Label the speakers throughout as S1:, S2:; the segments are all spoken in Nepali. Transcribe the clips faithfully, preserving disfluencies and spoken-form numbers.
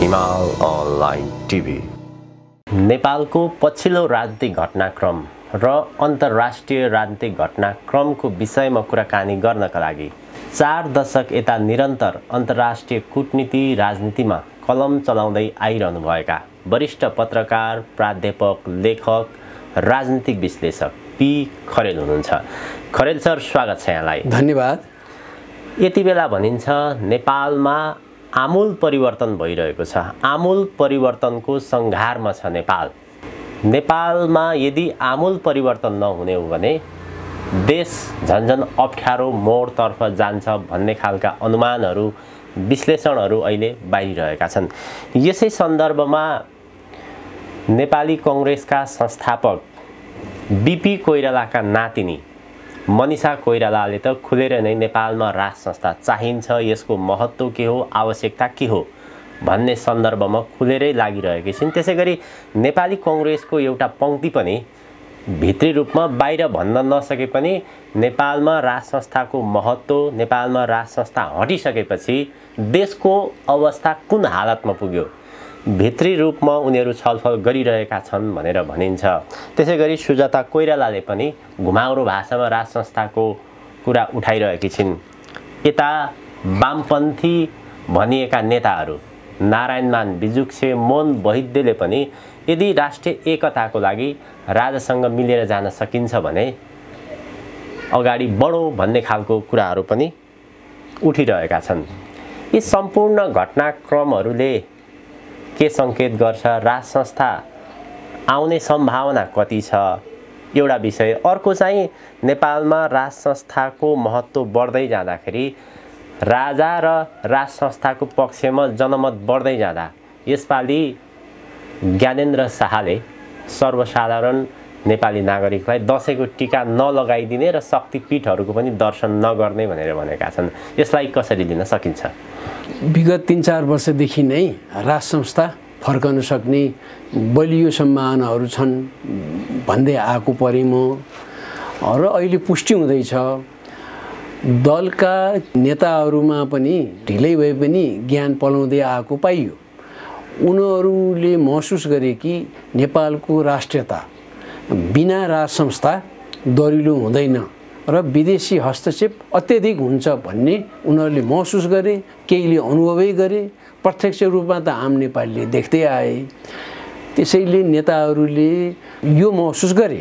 S1: हिमाल अनलाइन टिभी। नेपालको पछिल्लो राजनीतिक घटनाक्रम र अन्तर्राष्ट्रिय राजनीतिक घटनाक्रमको विषयमा कुराकानी गर्नका लागि चार दशक यता निरन्तर अन्तर्राष्ट्रिय कूटनीति राजनीतिमा कलम चलाउँदै आइरहनुभएका वरिष्ठ पत्रकार, प्राध्यापक, लेखक, राजनीतिक विश्लेषक पी खरेल हुनुहुन्छ। खरेल सर, स्वागत छ यहाँलाई।
S2: धन्यवाद।
S1: यति बेला भनिन्छ नेपालमा आमूल परिवर्तन भइरहेको छ। आमूल परिवर्तनको सङ्घारमा छ नेपाल। नेपालमा यदि आमूल परिवर्तन नहुने हो भने देश झन्झन अप्ठ्यारो मोडतर्फ जान्छ भन्ने खालका अनुमानहरू, विश्लेषणहरू अहिले बाहिरिरहेका छन्। यसै सन्दर्भमा नेपाली कङ्ग्रेसका संस्थापक बीपी कोइरालाका नातिनी मनिषा कोइरालाले त खुलेर नै नेपालमा राज संस्था चाहिन्छ, यसको महत्त्व के हो, आवश्यकता के हो भन्ने सन्दर्भमा खुलेरै लागिरहेकी छिन्। त्यसैगरी नेपाली कङ्ग्रेसको एउटा पङ्क्ति पनि भित्री रूपमा बाहिर भन्न नसके पनि नेपालमा राज संस्थाको महत्त्व, नेपालमा राज संस्था हटिसकेपछि देशको अवस्था कुन हालतमा पुग्यो भित्री रूपमा उनीहरू छलफल गरिरहेका छन् भनेर भनिन्छ। त्यसैगरी सुजाता कोइरालाले पनि घुमाउरो भाषामा राज संस्थाको कुरा उठाइरहेकी छिन्। यता वामपन्थी भनिएका नेताहरू नारायणमान बिजुक्से, मोहन वैद्यले पनि यदि राष्ट्रिय एकताको लागि राजासँग मिलेर जान सकिन्छ भने अगाडि बढौँ भन्ने खालको कुराहरू पनि उठिरहेका छन्। यी सम्पूर्ण घटनाक्रमहरूले के सङ्केत गर्छ? राज संस्था आउने सम्भावना कति छ? एउटा विषय। अर्को चाहिँ नेपालमा राज संस्थाको महत्त्व बढ्दै जाँदाखेरि राजा र राज संस्थाको पक्षमा जनमत बढ्दै जाँदा यसपालि ज्ञानेन्द्र शाहले सर्वसाधारण नेपाली नागरिकलाई दसैँको टीका नलगाइदिने र शक्तिपीठहरूको पनि दर्शन नगर्ने भनेर भनेका छन्। यसलाई कसरी लिन सकिन्छ?
S2: विगत तीन चार वर्षदेखि नै राज संस्था फर्कन सक्ने बलियो सम्भावनाहरू छन् भन्दै आएको परे म र अहिले पुष्टि हुँदैछ। दलका नेताहरूमा पनि ढिलै भए पनि ज्ञान पलाउँदै आएको पाइयो। उनीहरूले महसुस गरे कि नेपालको राष्ट्रियता बिना राज संस्था दरिलो हुँदैन र विदेशी हस्तक्षेप अत्यधिक हुन्छ भन्ने उनीहरूले महसुस गरे, केहीले अनुभवै गरे, प्रत्यक्ष रूपमा त आम नेपालीले देख्दै आए। त्यसैले नेताहरूले यो महसुस गरे।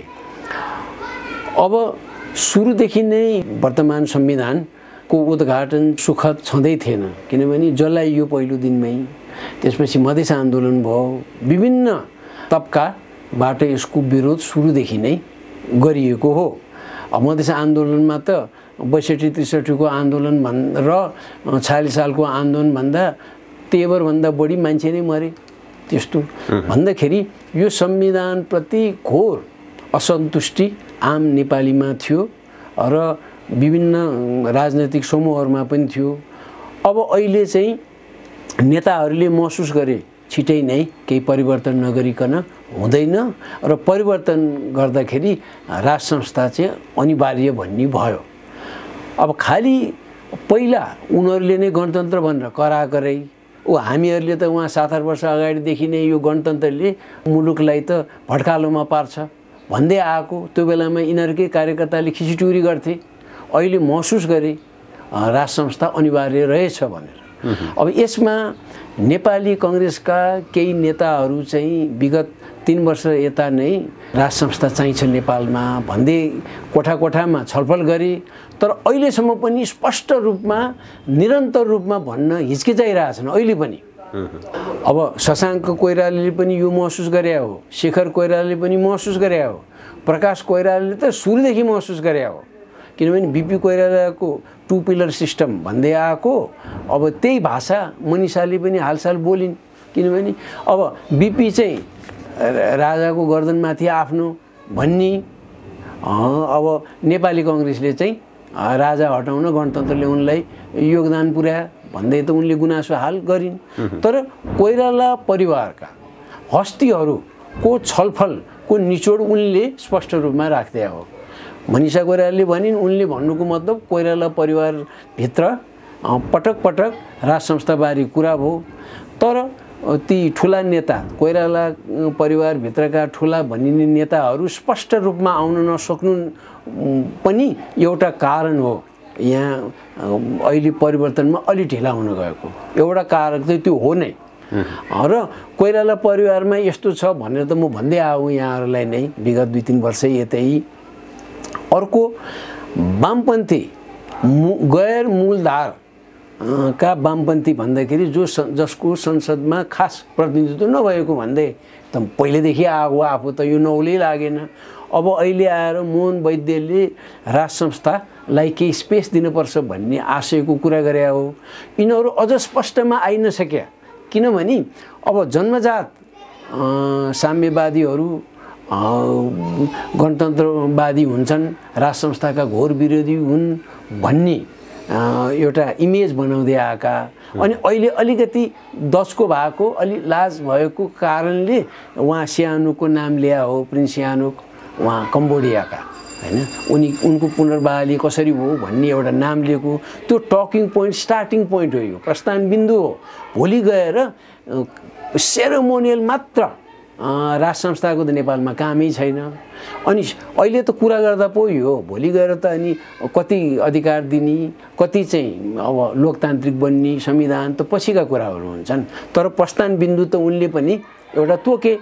S2: अब सुरुदेखि नै वर्तमान संविधानको उद्घाटन सुखद छँदै थिएन, किनभने जलाइयो पहिलो दिनमै। त्यसपछि मधेस आन्दोलन भयो, विभिन्न तबकाबाट यसको विरोध सुरुदेखि नै गरिएको हो। अब मधेस आन्दोलनमा त बैसठी त्रिसठीको आन्दोलन भन् र छयालिस सालको आन्दोलन भन्दा तेह्रभन्दा बढी मान्छे नै मरे। त्यस्तो भन्दाखेरि यो संविधानप्रति घोर असन्तुष्टि आम नेपालीमा थियो र विभिन्न राजनैतिक समूहहरूमा पनि थियो। अब अहिले चाहिँ नेताहरूले महसुस गरे छिटै नै केही परिवर्तन नगरिकन हुँदैन र परिवर्तन गर्दाखेरि राज संस्था चाहिँ अनिवार्य भन्ने भयो। अब खालि पहिला उनीहरूले नै गणतन्त्र भनेर कराकरै ओ हामीहरूले त उहाँ सात आठ वर्ष अगाडिदेखि नै यो गणतन्त्रले मुलुकलाई त भड्कालोमा पार्छ भन्दै आएको। त्यो बेलामा यिनीहरूकै कार्यकर्ताले खिचिटुरी गर्थे। अहिले महसुस गरे राज संस्था अनिवार्य रहेछ भनेर। अब यसमा नेपाली कङ्ग्रेसका केही नेताहरू चाहिँ विगत तीन वर्ष यता नै राज संस्था चाहिन्छ नेपालमा भन्दै कोठा कोठामा छलफल गरे, तर अहिलेसम्म पनि स्पष्ट रूपमा निरन्तर रूपमा भन्न हिचकिचाइरहेछन् अहिले पनि। अब शशाङ्क कोइरालाले पनि यो महसुस गरे हो, शेखर कोइरालाले पनि महसुस गरे हो, प्रकाश कोइरालाले त सुरुदेखि महसुस गरे हो। किनभने बीपी कोइरालाको टु पिलर सिस्टम भन्दै आएको। अब त्यही भाषा मनिषाले पनि हालसाल बोलिन्। किनभने अब बीपी चाहिँ राजाको गर्दनमाथि आफ्नो भन्ने, अब नेपाली कङ्ग्रेसले चाहिँ राजा हटाउन गणतन्त्र ल्याउनलाई योगदान पुर्यायो भन्दै त उनले गुनासो हाल गरिन्। तर कोइराला परिवारका हस्तीहरूको छलफलको निचोड उनले स्पष्ट रूपमा राख्दै हो। मनिषा कोइरालाले भनिन्, उनले भन्नुको मतलब कोइराला परिवारभित्र पटक पटक राज संस्थाबारे कुरा भयो। तर ती ठुला नेता कोइराला परिवारभित्रका ठुला भनिने नेताहरू स्पष्ट रूपमा आउन नसक्नु पनि एउटा कारण हो यहाँ अहिले परिवर्तनमा अलि ढिला हुन गएको एउटा कारण चाहिँ त्यो हो नै। र कोइराला परिवारमा यस्तो छ भनेर त म भन्दै आऊ यहाँहरूलाई नै विगत दुई तीन वर्ष यतै। अर्को वामपन्थी गैर मूलधार का वामपन्थी भन्दाखेरि जो जसको संसदमा खास प्रतिनिधित्व नभएको भन्दै त पहिलेदेखि आएको आफू त यो नौलै लागेन। अब अहिले आएर मोहन वैद्यले राज संस्थालाई केही स्पेस दिनुपर्छ भन्ने आशयको कुरा गरे हो। यिनीहरू अझ स्पष्टमा आइ नसक्या किनभने अब जन्मजात साम्यवादीहरू गणतन्त्रवादी हुन्छन् राज संस्थाका घोर विरोधी हुन् भन्ने एउटा इमेज बनाउँदै आएका अनि अहिले अलिकति दसको भएको अलि लाज भएको कारणले उहाँ स्यानुको नाम ल्या हो प्रिन्स स्यानुक उहाँ कम्बोडियाका हैन उनी उनको पुनर्बहाली कसरी हो भन्ने एउटा नाम लिएको त्यो टकिङ पोइन्ट स्टार्टिङ पोइन्ट हो यो प्रस्थान बिन्दु हो। भोलि गएर सेरेमोनियल मात्र राज संस्थाको त नेपालमा कामै छैन। अनि अहिले त कुरा गर्दा पो यो भोलि गएर त अनि कति अधिकार दिने कति चाहिँ अब लोकतान्त्रिक बन्ने संविधान त पछिका कुराहरू हुन्छन् तर प्रस्थान बिन्दु त उनले पनि एउटा तोके।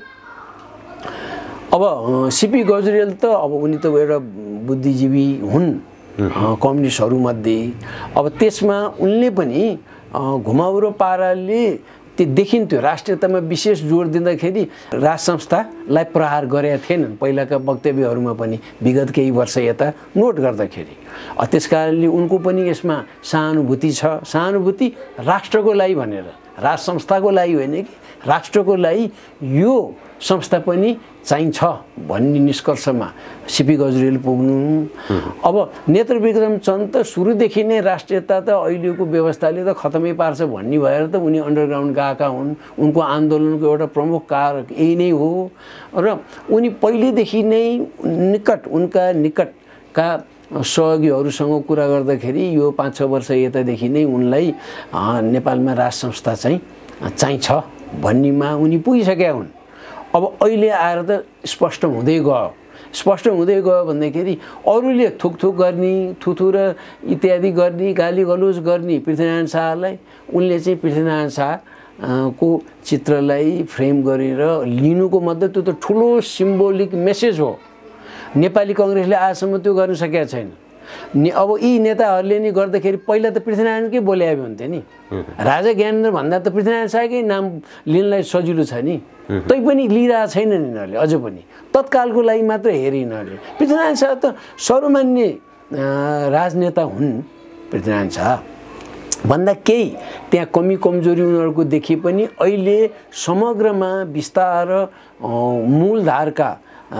S2: अब सीपी गजरेल त अब उनी त एउटा बुद्धिजीवी हुन् कम्युनिस्टहरूमध्ये। अब त्यसमा उनले पनि घुमाउरो पाराले त्यो देखिन्थ्यो राष्ट्रियतामा विशेष जोड दिँदाखेरि राज संस्थालाई प्रहार गरेका थिएनन् पहिलाका वक्तव्यहरूमा पनि विगत केही वर्ष यता नोट गर्दाखेरि। त्यस कारणले उनको पनि यसमा सहानुभूति छ। सहानुभूति राष्ट्रको लागि भनेर राज संस्थाको लागि होइन कि राष्ट्रको लागि यो संस्था पनि चाहिन्छ भन्ने निष्कर्षमा सीपी गजरेल पुग्नु। अब नेत्र विक्रम चन्द त सुरुदेखि नै राष्ट्रियता त अहिलेको व्यवस्थाले त खतमै पार्छ भन्ने भएर त उनी अन्डरग्राउन्ड गएका हुन्। उनको आन्दोलनको एउटा प्रमुख कारक यही नै हो र उनी पहिलेदेखि नै निकट उनका निकटका सहयोगीहरूसँग कुरा गर्दाखेरि यो पाँच छ वर्ष यतादेखि नै उनलाई नेपालमा राज संस्था चाहिँ चाहिन्छ भन्नेमा उनी पुगिसकेका हुन्। अब अहिले आएर त स्पष्ट हुँदै गयो स्पष्ट हुँदै गयो भन्दाखेरि अरूले थुकथुक गर्ने थुथु र इत्यादि गर्ने गाली गलोज गर्ने पृथ्वीनारायण शाहलाई उनले चाहिँ पृथ्वीनारायण शाहको चित्रलाई फ्रेम गरेर लिनुको मतलब त्यो त ठुलो सिम्बोलिक मेसेज हो। नेपाली कङ्ग्रेसले आजसम्म त्यो गर्न सकेका छैन। नि अब यी नेताहरूले नि गर्दाखेरि पहिला त पृथ्वीनारायणकै बोल्याए हुन्थ्यो नि राजा ज्ञानेन्द्र भन्दा त पृथ्वीनारायण शाहकै नाम लिनलाई सजिलो छ नि तैपनि लिइरहेको छैनन् यिनीहरूले अझ पनि तत्कालको लागि मात्र हेरे यिनीहरूले। पृथ्वीनारायण शाह त सर्वमान्य राजनेता हुन्। पृथ्वीनारायण शाह भन्दा केही त्यहाँ कमी कमजोरी उनीहरूको देखिए पनि अहिले समग्रमा विस्तार मूलधारका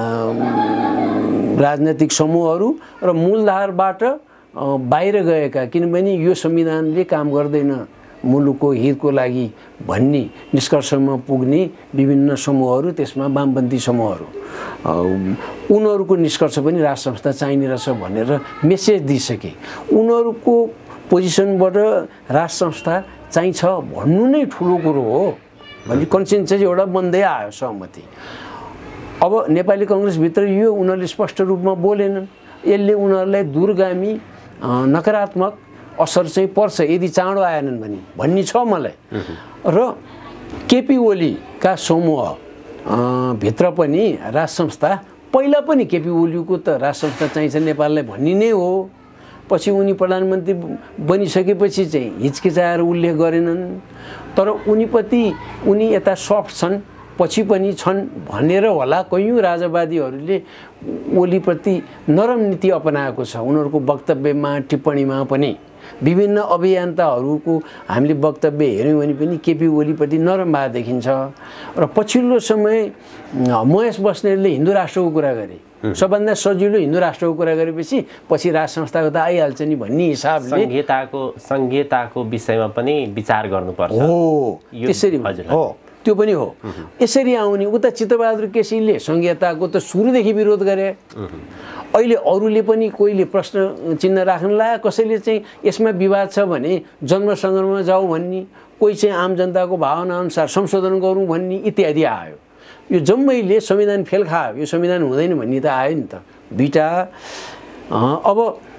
S2: राजनैतिक समूहहरू र मूलधारबाट बाहिर गएका किनभने यो संविधानले काम गर्दैन मुलुकको हितको लागि भन्ने निष्कर्षमा पुग्ने विभिन्न समूहहरू त्यसमा वामपन्थी समूहहरू उनीहरूको निष्कर्ष पनि राज संस्था चाहिने रहेछ भनेर मेसेज दिइसके। उनीहरूको पोजिसनबाट राज संस्था चाहिन्छ भन्नु नै ठुलो कुरो हो भन्ने कन्सेन्सस एउटा बन्दै आयो सहमति। अब नेपाली कङ्ग्रेसभित्र यो उनीहरूले स्पष्ट रूपमा बोलेनन्। यसले उनीहरूलाई दूरगामी नकारात्मक असर चाहिँ पर्छ यदि चाँडो आएनन् भने भन्ने छ मलाई। र केपी ओलीका समूह भित्र पनि राज संस्था पहिला पनि केपी ओलीको त राज संस्था चाहिन्छ नेपाललाई भन्ने नै हो। पछि उनी प्रधानमन्त्री बनिसकेपछि चाहिँ हिचकिचाएर उल्लेख गरेनन् तर उनीप्रति उनी यता सफ्ट छन् पछि पनि छन् भनेर होला कयौँ राजावादीहरूले ओलीप्रति नरम नीति अपनाएको छ। उनीहरूको वक्तव्यमा टिप्पणीमा पनि विभिन्न अभियन्ताहरूको हामीले वक्तव्य हेऱ्यौँ भने पनि केपी ओलीप्रति नरम भाव देखिन्छ। र पछिल्लो समय महेश बस्नेतले हिन्दू राष्ट्रको कुरा गरे सबभन्दा सजिलो हिन्दू राष्ट्रको कुरा गरेपछि पछि राज संस्थाको त आइहाल्छ नि भन्ने हिसाबले
S1: संहिताको संहिताको विषयमा पनि विचार गर्नुपर्छ।
S2: हो त्यसरी हो त्यो पनि हो। यसरी आउने उता चित्रबहादुर केसीले संहिताको त सुरुदेखि विरोध गरे। अहिले अरूले पनि कोहीले प्रश्न चिन्ह राख्न लाग्यो कसैले चाहिँ यसमा विवाद छ भने जन्म सङ्ग्रहमा जाऊ भन्ने कोही चाहिँ आम जनताको भावना अनुसार संशोधन गरौँ भन्ने इत्यादि आयो। यो जम्मैले संविधान फेल खायो, यो संविधान हुँदैन भन्ने त आयो नि त दुईटा। अब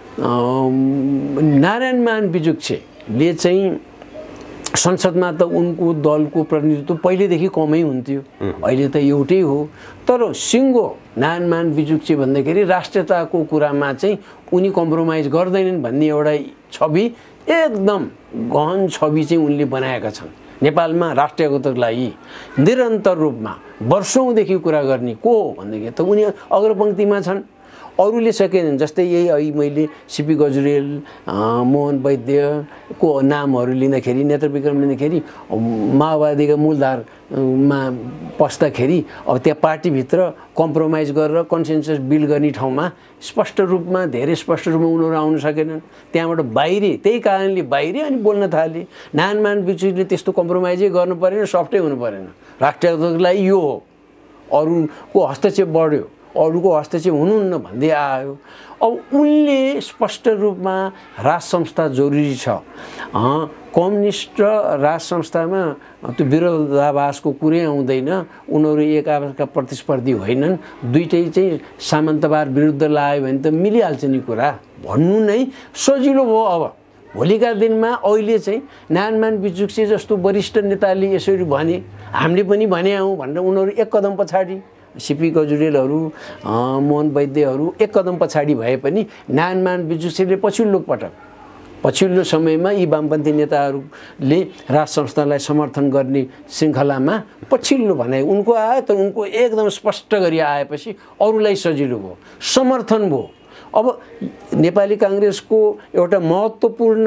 S2: नारायणमान बिजुक्छेले चाहिँ संसदमा त उनको दलको प्रतिनिधित्व पहिलेदेखि कमै हुन्थ्यो, अहिले त एउटै हो। तर सिङ्गो नारायणमान बिजुक्छे भन्दाखेरि राष्ट्रियताको कुरामा चाहिँ उनी कम्प्रोमाइज गर्दैनन् भन्ने एउटा छवि, एकदम गहन छवि चाहिँ उनले बनाएका छन्। नेपालमा राष्ट्रियताको लागि निरन्तर रूपमा वर्षौँदेखि कुरा गर्ने को हो भन्दाखेरि त उनी अग्रपङ्क्तिमा छन्। अरूले सकेनन्, जस्तै यही अहिले मैले सिपी गजुरेल, मोहन वैद्यको नामहरू लिँदाखेरि, नेत्रविक्रम लिँदाखेरि माओवादीका मूलधारमा पस्दाखेरि अब त्यहाँ पार्टीभित्र कम्प्रोमाइज गरेर कन्सेन्सस बिल्ड गर्ने ठाउँमा स्पष्ट रूपमा धेरै स्पष्ट रूपमा उनीहरू आउन सकेनन्। त्यहाँबाट बाहिरी, त्यही कारणले बाहिरी अनि बोल्न थाले। नारायणमान बिजुक्छेले त्यस्तो कम्प्रोमाइजै गर्नु परेन, सफ्टै हुनु परेन, राष्ट्रियताको लागि यो हो, अरूको हस्तक्षेप बढ्यो, अरूको हस्तक्षेप हुनुहुन्न भन्दै आयो। अब उनले स्पष्ट रूपमा राज संस्था जरुरी छ, कम्युनिस्ट र राज संस्थामा त्यो विरोधाभासको कुरै आउँदैन, उनीहरू एक आपसका प्रतिस्पर्धी होइनन्, दुइटै चाहिँ सामन्तवाद विरुद्ध लाग्यो भने त मिलिहाल्छ नि कुरा भन्नु नै सजिलो भयो। अब भोलिका दिनमा अहिले चाहिँ नारायणमान बिजुक्छे जस्तो वरिष्ठ नेताले यसरी भने, हामीले पनि भने आउँ भनेर उनीहरू एक कदम पछाडि, सिपी गजुरेलहरू, मोहन वैद्यहरू एक कदम पछाडि भए पनि नारायणमान बिजुक्छेले पछिल्लो पटक पछिल्लो समयमा यी वामपन्थी नेताहरूले राज संस्थालाई समर्थन गर्ने श्रृङ्खलामा पछिल्लो भनाइ उनको आयो। तर उनको एकदम स्पष्ट गरी आएपछि अरूलाई सजिलो भयो, समर्थन भयो। अब नेपाली काङ्ग्रेसको एउटा महत्त्वपूर्ण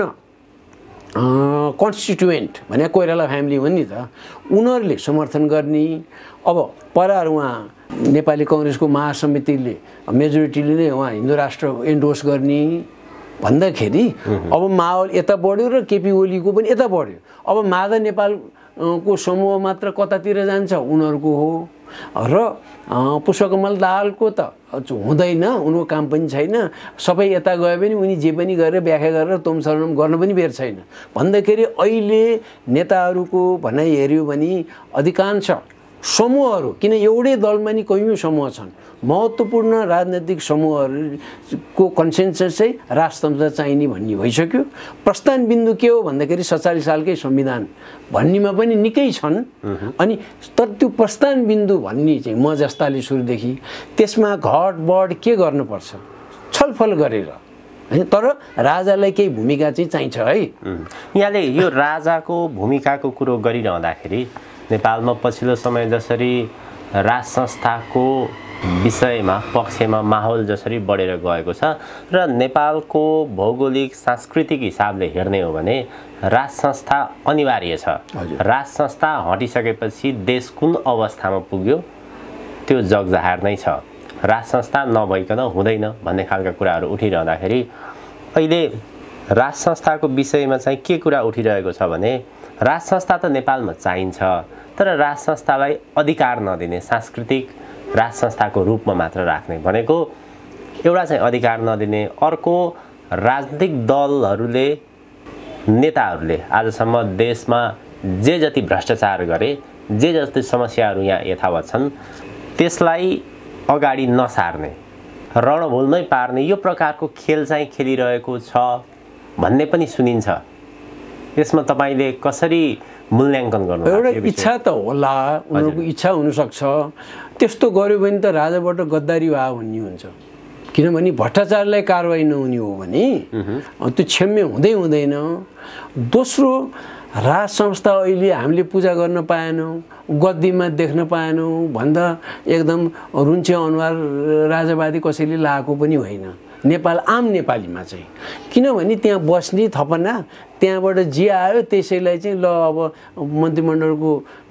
S2: कन्स्टिट्युएन्ट भने कोइराला फ्यामिली हो नि त, उनीहरूले समर्थन गर्ने। अब परार उहाँ नेपाली काङ्ग्रेसको महासमितिले मेजोरिटीले नै उहाँ हिन्दू राष्ट्र एन्डोर्स गर्ने भन्दाखेरि अब माहौल यता बढ्यो र केपी ओलीको पनि यता बढ्यो। अब माधव नेपालको समूह मात्र कतातिर जान्छ उनीहरूको हो र पुष्पकमल दाहालको त हुँदैन, उनको काम पनि छैन, सबै यता गयो भने उनी जे पनि गरेर व्याख्या गरेर तोमसलम गर्न पनि बेर छैन भन्दाखेरि अहिले नेताहरूको भनाइ हेऱ्यो भने अधिकांश समूहहरू, किन एउटै दलमा नि कैयौँ समूह छन्, महत्त्वपूर्ण राजनैतिक समूहहरूको कन्सेन्सस चाहिँ राजतन्त्र चाहिने भन्ने भइसक्यो। प्रस्थान बिन्दु के हो भन्दाखेरि सत्तालिस सालकै संविधान भन्नेमा पनि निकै छन्। अनि तर त्यो प्रस्थान बिन्दु भन्ने चाहिँ म जस्ताले सुरुदेखि त्यसमा घटबढ के गर्नुपर्छ छलफल गरेर, तर राजालाई केही भूमिका चाहिँ चाहिन्छ है।
S1: यहाँले यो राजाको भूमिकाको कुरो गरिरहँदाखेरि नेपालमा पछिल्लो समय जसरी राज संस्थाको विषयमा पक्षमा माहौल जसरी बढेर गएको छ र नेपालको भौगोलिक सांस्कृतिक हिसाबले हेर्ने हो भने राज संस्था अनिवार्य छ। राज संस्था हटिसकेपछि देश कुन अवस्थामा पुग्यो त्यो जगजाहेर नै छ। राज संस्था नभइकन हुँदैन भन्ने खालका कुराहरू उठिरहँदाखेरि अहिले राज संस्थाको विषयमा चाहिँ के कुरा उठिरहेको छ भने राज संस्था त नेपालमा चाहिन्छ, तर राज संस्थालाई अधिकार नदिने, सांस्कृतिक राज संस्थाको रूपमा मात्र राख्ने भनेको एउटा चाहिँ अधिकार नदिने, अर्को राजनीतिक दलहरूले नेताहरूले आजसम्म देशमा जे जति भ्रष्टाचार गरे, जे जति समस्याहरू यहाँ यथावत छन् त्यसलाई अगाडि नसार्ने, रणभूलमै पार्ने यो प्रकारको खेल चाहिँ खेलिरहेको छ भन्ने पनि सुनिन्छ। यसमा तपाईले कसरी मूल्याङ्कन गर्नु?
S2: एउटा इच्छा त होला, उनीहरूको इच्छा हुनसक्छ, त्यस्तो गर्यो भने त राजाबाट गद्दारी भए भन्ने हुन्छ। किनभने भ्रष्टाचारलाई कारवाही नहुने हो भने त्यो क्षम्य हुँदै हुँदैन। दोस्रो, राज संस्था अहिले हामीले पूजा गर्न पाएनौँ, गद्दीमा देख्न पाएनौँ भन्दा एकदम रुन्चे अनुहार राजावादी कसैले लागेको पनि होइन नेपाल आम नेपालीमा चाहिँ। किनभने त्यहाँ बस्ने थपना, त्यहाँबाट जे आयो त्यसैलाई चाहिँ ल अब मन्त्रीमण्डलको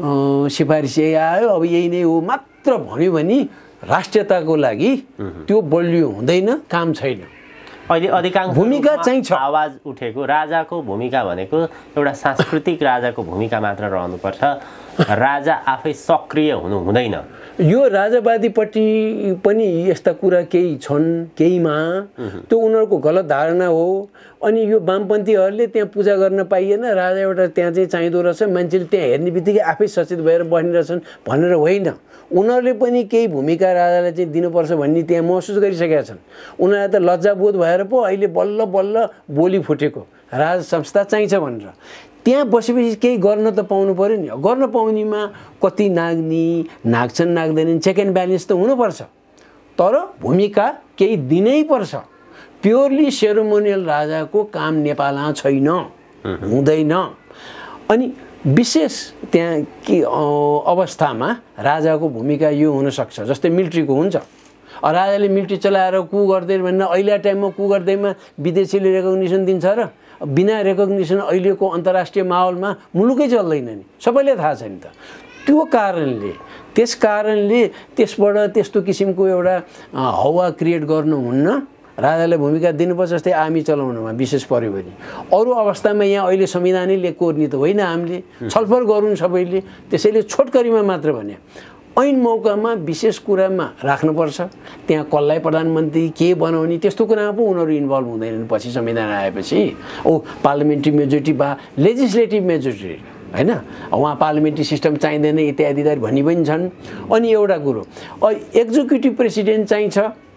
S2: सिफारिस यही आयो अब यही नै हो मात्र भन्यो भने राष्ट्रियताको लागि त्यो बलियो हुँदैन, काम छैन।
S1: अहिले अधिकांश
S2: भूमिका चाहिँ छ,
S1: आवाज उठेको राजाको भूमिका भनेको एउटा सांस्कृतिक राजाको भूमिका मात्र रहनुपर्छ, राजा आफै सक्रिय हुनु हुँदैन।
S2: यो राजावादीपट्टि पनि यस्ता कुरा केही छन्, केहीमा त्यो उनीहरूको गलत धारणा हो। अनि यो वामपन्थीहरूले त्यहाँ पूजा गर्न पाइएन, राजा एउटा त्यहाँ चाहिँ चाहिँदो रहेछ, मान्छेले त्यहाँ हेर्ने बित्तिकै आफै सचेत भएर बस्ने रहेछन् भनेर होइन। उनीहरूले पनि केही भूमिका राजालाई चाहिँ दिनुपर्छ भन्ने त्यहाँ महसुस गरिसकेका छन्। उनीहरूलाई त लज्जाबोध भएर पो अहिले बल्ल बल्ल बोली फुटेको राज संस्था चाहिन्छ भनेर। त्यहाँ बसेपछि केही गर्न त पाउनु पऱ्यो नि। गर्न पाउनेमा कति नाग्ने, नाग्छन् नाग्दैनन्, चेक एन्ड ब्यालेन्स त हुनुपर्छ। तर भूमिका केही दिनै पर्छ। प्योरली सेरोमोनियल राजाको काम नेपालमा छैन, हुँदैन। अनि विशेष त्यहाँ के अवस्थामा राजाको भूमिका यो हुनसक्छ, जस्तै मिलिट्रीको हुन्छ। राजाले मिलिट्री चलाएर कु गर्दैन भनेर अहिले टाइममा कु गर्दैमा विदेशीले रेकग्निसन दिन्छ र? बिना रेकग्निसन अहिलेको अन्तर्राष्ट्रिय माहौलमा मुलुकै चल्दैन नि, सबैले थाहा छ नि त। त्यो कारणले त्यस कारणले त्यसबाट त्यस्तो किसिमको एउटा हावा क्रिएट गर्नुहुन्न। राजाले भूमिका दिनुपर्छ, जस्तै आर्मी चलाउनमा विशेष पर्यो भने। अरू अवस्थामा यहाँ अहिले संविधानैले कोर्ने त होइन, हामीले छलफल गरौँ सबैले, त्यसैले छोटकरीमा मात्र भने ऐन मौकामा विशेष कुरामा राख्नुपर्छ। त्यहाँ कसलाई प्रधानमन्त्री के बनाउने त्यस्तो कुरामा पो उनीहरू इन्भल्भ हुँदैनन्। पछि संविधान आएपछि ओ पार्लिमेन्ट्री मेजोरिटी बा लेजिस्लेटिभ मेजोरिटी होइन, उहाँ पार्लिमेन्ट्री सिस्टम चाहिँदैन इत्यादि इत्यादि भन्ने पनि छन्। अनि एउटा कुरो एक्जिक्युटिभ प्रेसिडेन्ट चाहिन्छ,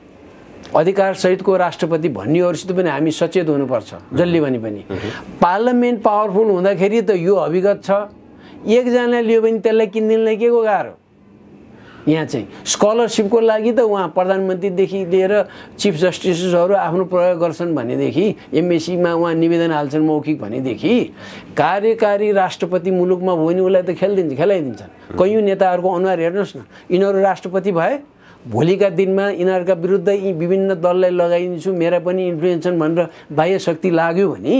S2: अधिकार सहितको राष्ट्रपति भन्नेहरूसित पनि हामी सचेत हुनुपर्छ। जसले भने पनि पार्लिमेन्ट पावरफुल हुँदाखेरि त यो अभिगत छ, एकजना लियो भने त्यसलाई किन्दिनलाई के को गाह्रो। यहाँ चाहिँ स्कलरसिपको लागि त उहाँ प्रधानमन्त्रीदेखि लिएर चिफ जस्टिसहरू आफ्नो प्रयोग गर्छन् भनेदेखि, एमएसीमा उहाँ निवेदन हाल्छन् मौखिक भनेदेखि, कार्यकारी राष्ट्रपति मुलुकमा भयो भने उसलाई त खेलिदिन्छ खेलाइदिन्छन्। कैयौँ नेताहरूको अनुहार हेर्नुहोस् न, यिनीहरू राष्ट्रपति भए भोलिका दिनमा यिनीहरूका विरुद्ध यी विभिन्न दललाई लगाइदिन्छु, मेरा पनि इन्फ्लुएन्स छन् भनेर बाह्य शक्ति लाग्यो भने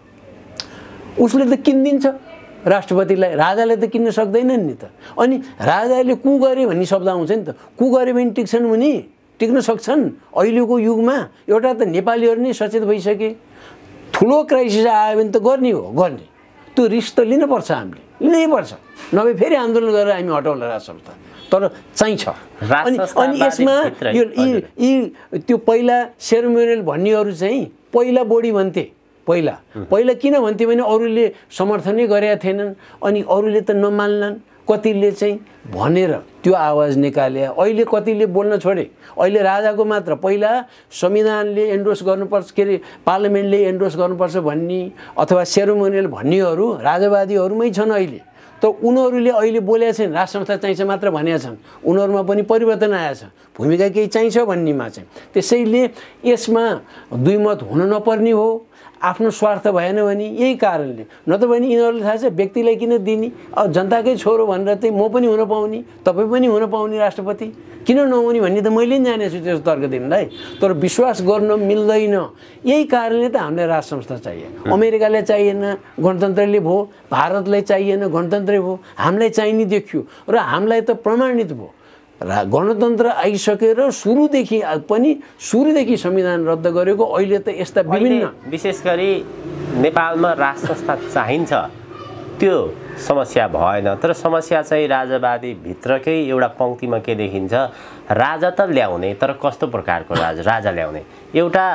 S2: उसले त किनिदिन्छ राष्ट्रपतिलाई। राजाले त किन्न सक्दैनन् नि त। अनि राजाले कु गरे भन्ने शब्द आउँछ नि त। कु गरे भने टिक्छन् भने टिक्न सक्छन्। अहिलेको युगमा एउटा त नेपालीहरू नै सचेत भइसके, ठुलो क्राइसिस आयो भने त गर्ने हो, गर्ने। त्यो रिस्क त लिनुपर्छ, हामीले लिनै पर्छ, नभए फेरि आन्दोलन गरेर हामी हटाउला राज संस्था। तर चाहिन्छ। अनि अनि यसमा यो यी त्यो पहिला सेरोमोनियल भन्नेहरू चाहिँ पहिला बढी भन्थे। पहिला पहिला किन भन्थे भने अरूले समर्थनै गरेका थिएनन्, अनि अरूले त नमान्लान्, कतिले चाहिँ भनेर त्यो आवाज निकाले। अहिले कतिले बोल्न छोडे। अहिले राजाको मात्र, पहिला संविधानले एन्डोर्स गर्नुपर्छ, के अरे पार्लिमेन्टले एन्डोर्स गर्नुपर्छ भन्ने अथवा सेरोमोनियल भन्नेहरू राजावादीहरूमै छन् अहिले। त उनीहरूले अहिले बोलेका छन् राज संस्था चाहिन्छ मात्र भनेका छन्। उनीहरूमा पनि परिवर्तन आएछ, भूमिका केही चाहिन्छ भन्नेमा चाहिँ। त्यसैले यसमा दुई मत हुन नपर्ने हो, आफ्नो स्वार्थ भएन भने। यही कारणले, नत्र भने यिनीहरूले थाहा छ व्यक्तिलाई किन दिने, अब जनताकै छोरो भनेर चाहिँ म पनि हुन पाउने, तपाईँ पनि हुन पाउने राष्ट्रपति किन नहुने भन्ने त मैले पनि जानेछु त्यस्तो तर्क दिनलाई। तर विश्वास गर्न मिल्दैन। यही कारणले त हामीलाई राज संस्था चाहियो। अमेरिकालाई चाहिएन, गणतन्त्रले भयो। भारतलाई चाहिएन, गणतन्त्रै भयो। हामीलाई चाहिने देखियो र हामीलाई त प्रमाणित भयो। र गणतन्त्र आइसकेर सुरुदेखि पनि सुरुदेखि संविधान रद्द गरेको अहिले त यस्ता विभिन्न,
S1: विशेष गरी नेपालमा राज संस्था चाहिन्छ त्यो समस्या भएन। तर समस्या चाहिँ राजावादी भित्रकै एउटा पङ्क्तिमा के देखिन्छ, राजा त ल्याउने, तर कस्तो प्रकारको राजा राजा ल्याउने। एउटा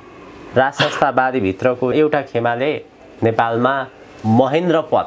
S1: राज संस्थावादी भित्रको एउटा खेमाले नेपालमा महेन्द्र पथ,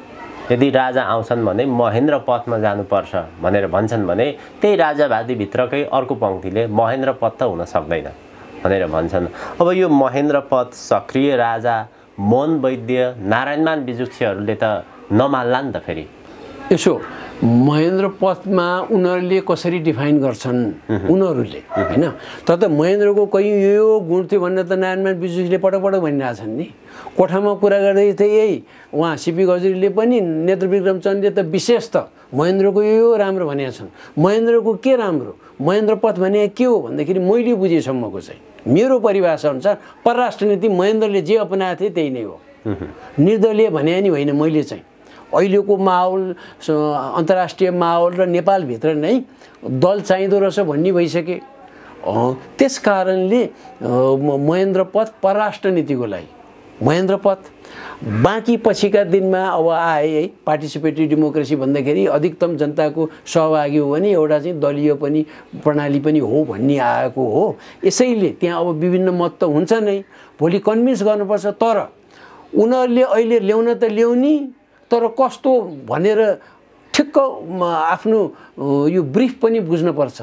S1: यदि राजा आउँछन् भने महेन्द्र पथमा जानुपर्छ भनेर भन्छन् भने, त्यही राजावादी भित्रकै अर्को पङ्क्तिले महेन्द्र पथ त हुन सक्दैन भनेर भन्छन्। अब यो महेन्द्र पथ सक्रिय राजा मोहन वैद्य, नारायणमान बिजुक्षहरूले त नमान्ला नि त। फेरि
S2: यसो महेन्द्र पथमा उनीहरूले कसरी डिफाइन गर्छन् उनीहरूले, होइन? तर त महेन्द्रको कहीँ यो गुण थियो भनेर त नारायणमान बिजुक्षले पटक पटक भनिरहेछन् नि। कोठामा कुरा गर्दै थिए यही उहाँ सिपी गजुरीले पनि, नेत्र विक्रम चन्दले त विशेष त महेन्द्रको यो राम्रो भनेका छन्। महेन्द्रको के राम्रो, महेन्द्र पथ भने के हो भन्दाखेरि मैले बुझेसम्मको चाहिँ मेरो परिभाषा अनुसार परराष्ट्र नीति महेन्द्रले जे अपनाएको थिए त्यही नै हो। निर्दलीय भने नि होइन। मैले चाहिँ अहिलेको माहौल, अन्तर्राष्ट्रिय माहौल र नेपालभित्र नै दल चाहिँदो रहेछ भन्ने भइसके। त्यस कारणले महेन्द्र पथ परराष्ट्र नीतिको लागि महेन्द्र पथ। बाँकी पछिका दिनमा अब आए है पार्टिसिपेटिभ डेमोक्रेसी भन्दाखेरि अधिकतम जनताको सहभागी हो भने एउटा चाहिँ दलीय पनि प्रणाली पनि हो भन्ने आएको हो। यसैले त्यहाँ अब विभिन्न मत त हुन्छ नै, भोलि कन्भिन्स गर्नुपर्छ। तर उनीहरूले अहिले ल्याउन त ल्याउने, तर कस्तो भनेर ठिक्क आफ्नो यो ब्रिफ पनि बुझ्नुपर्छ।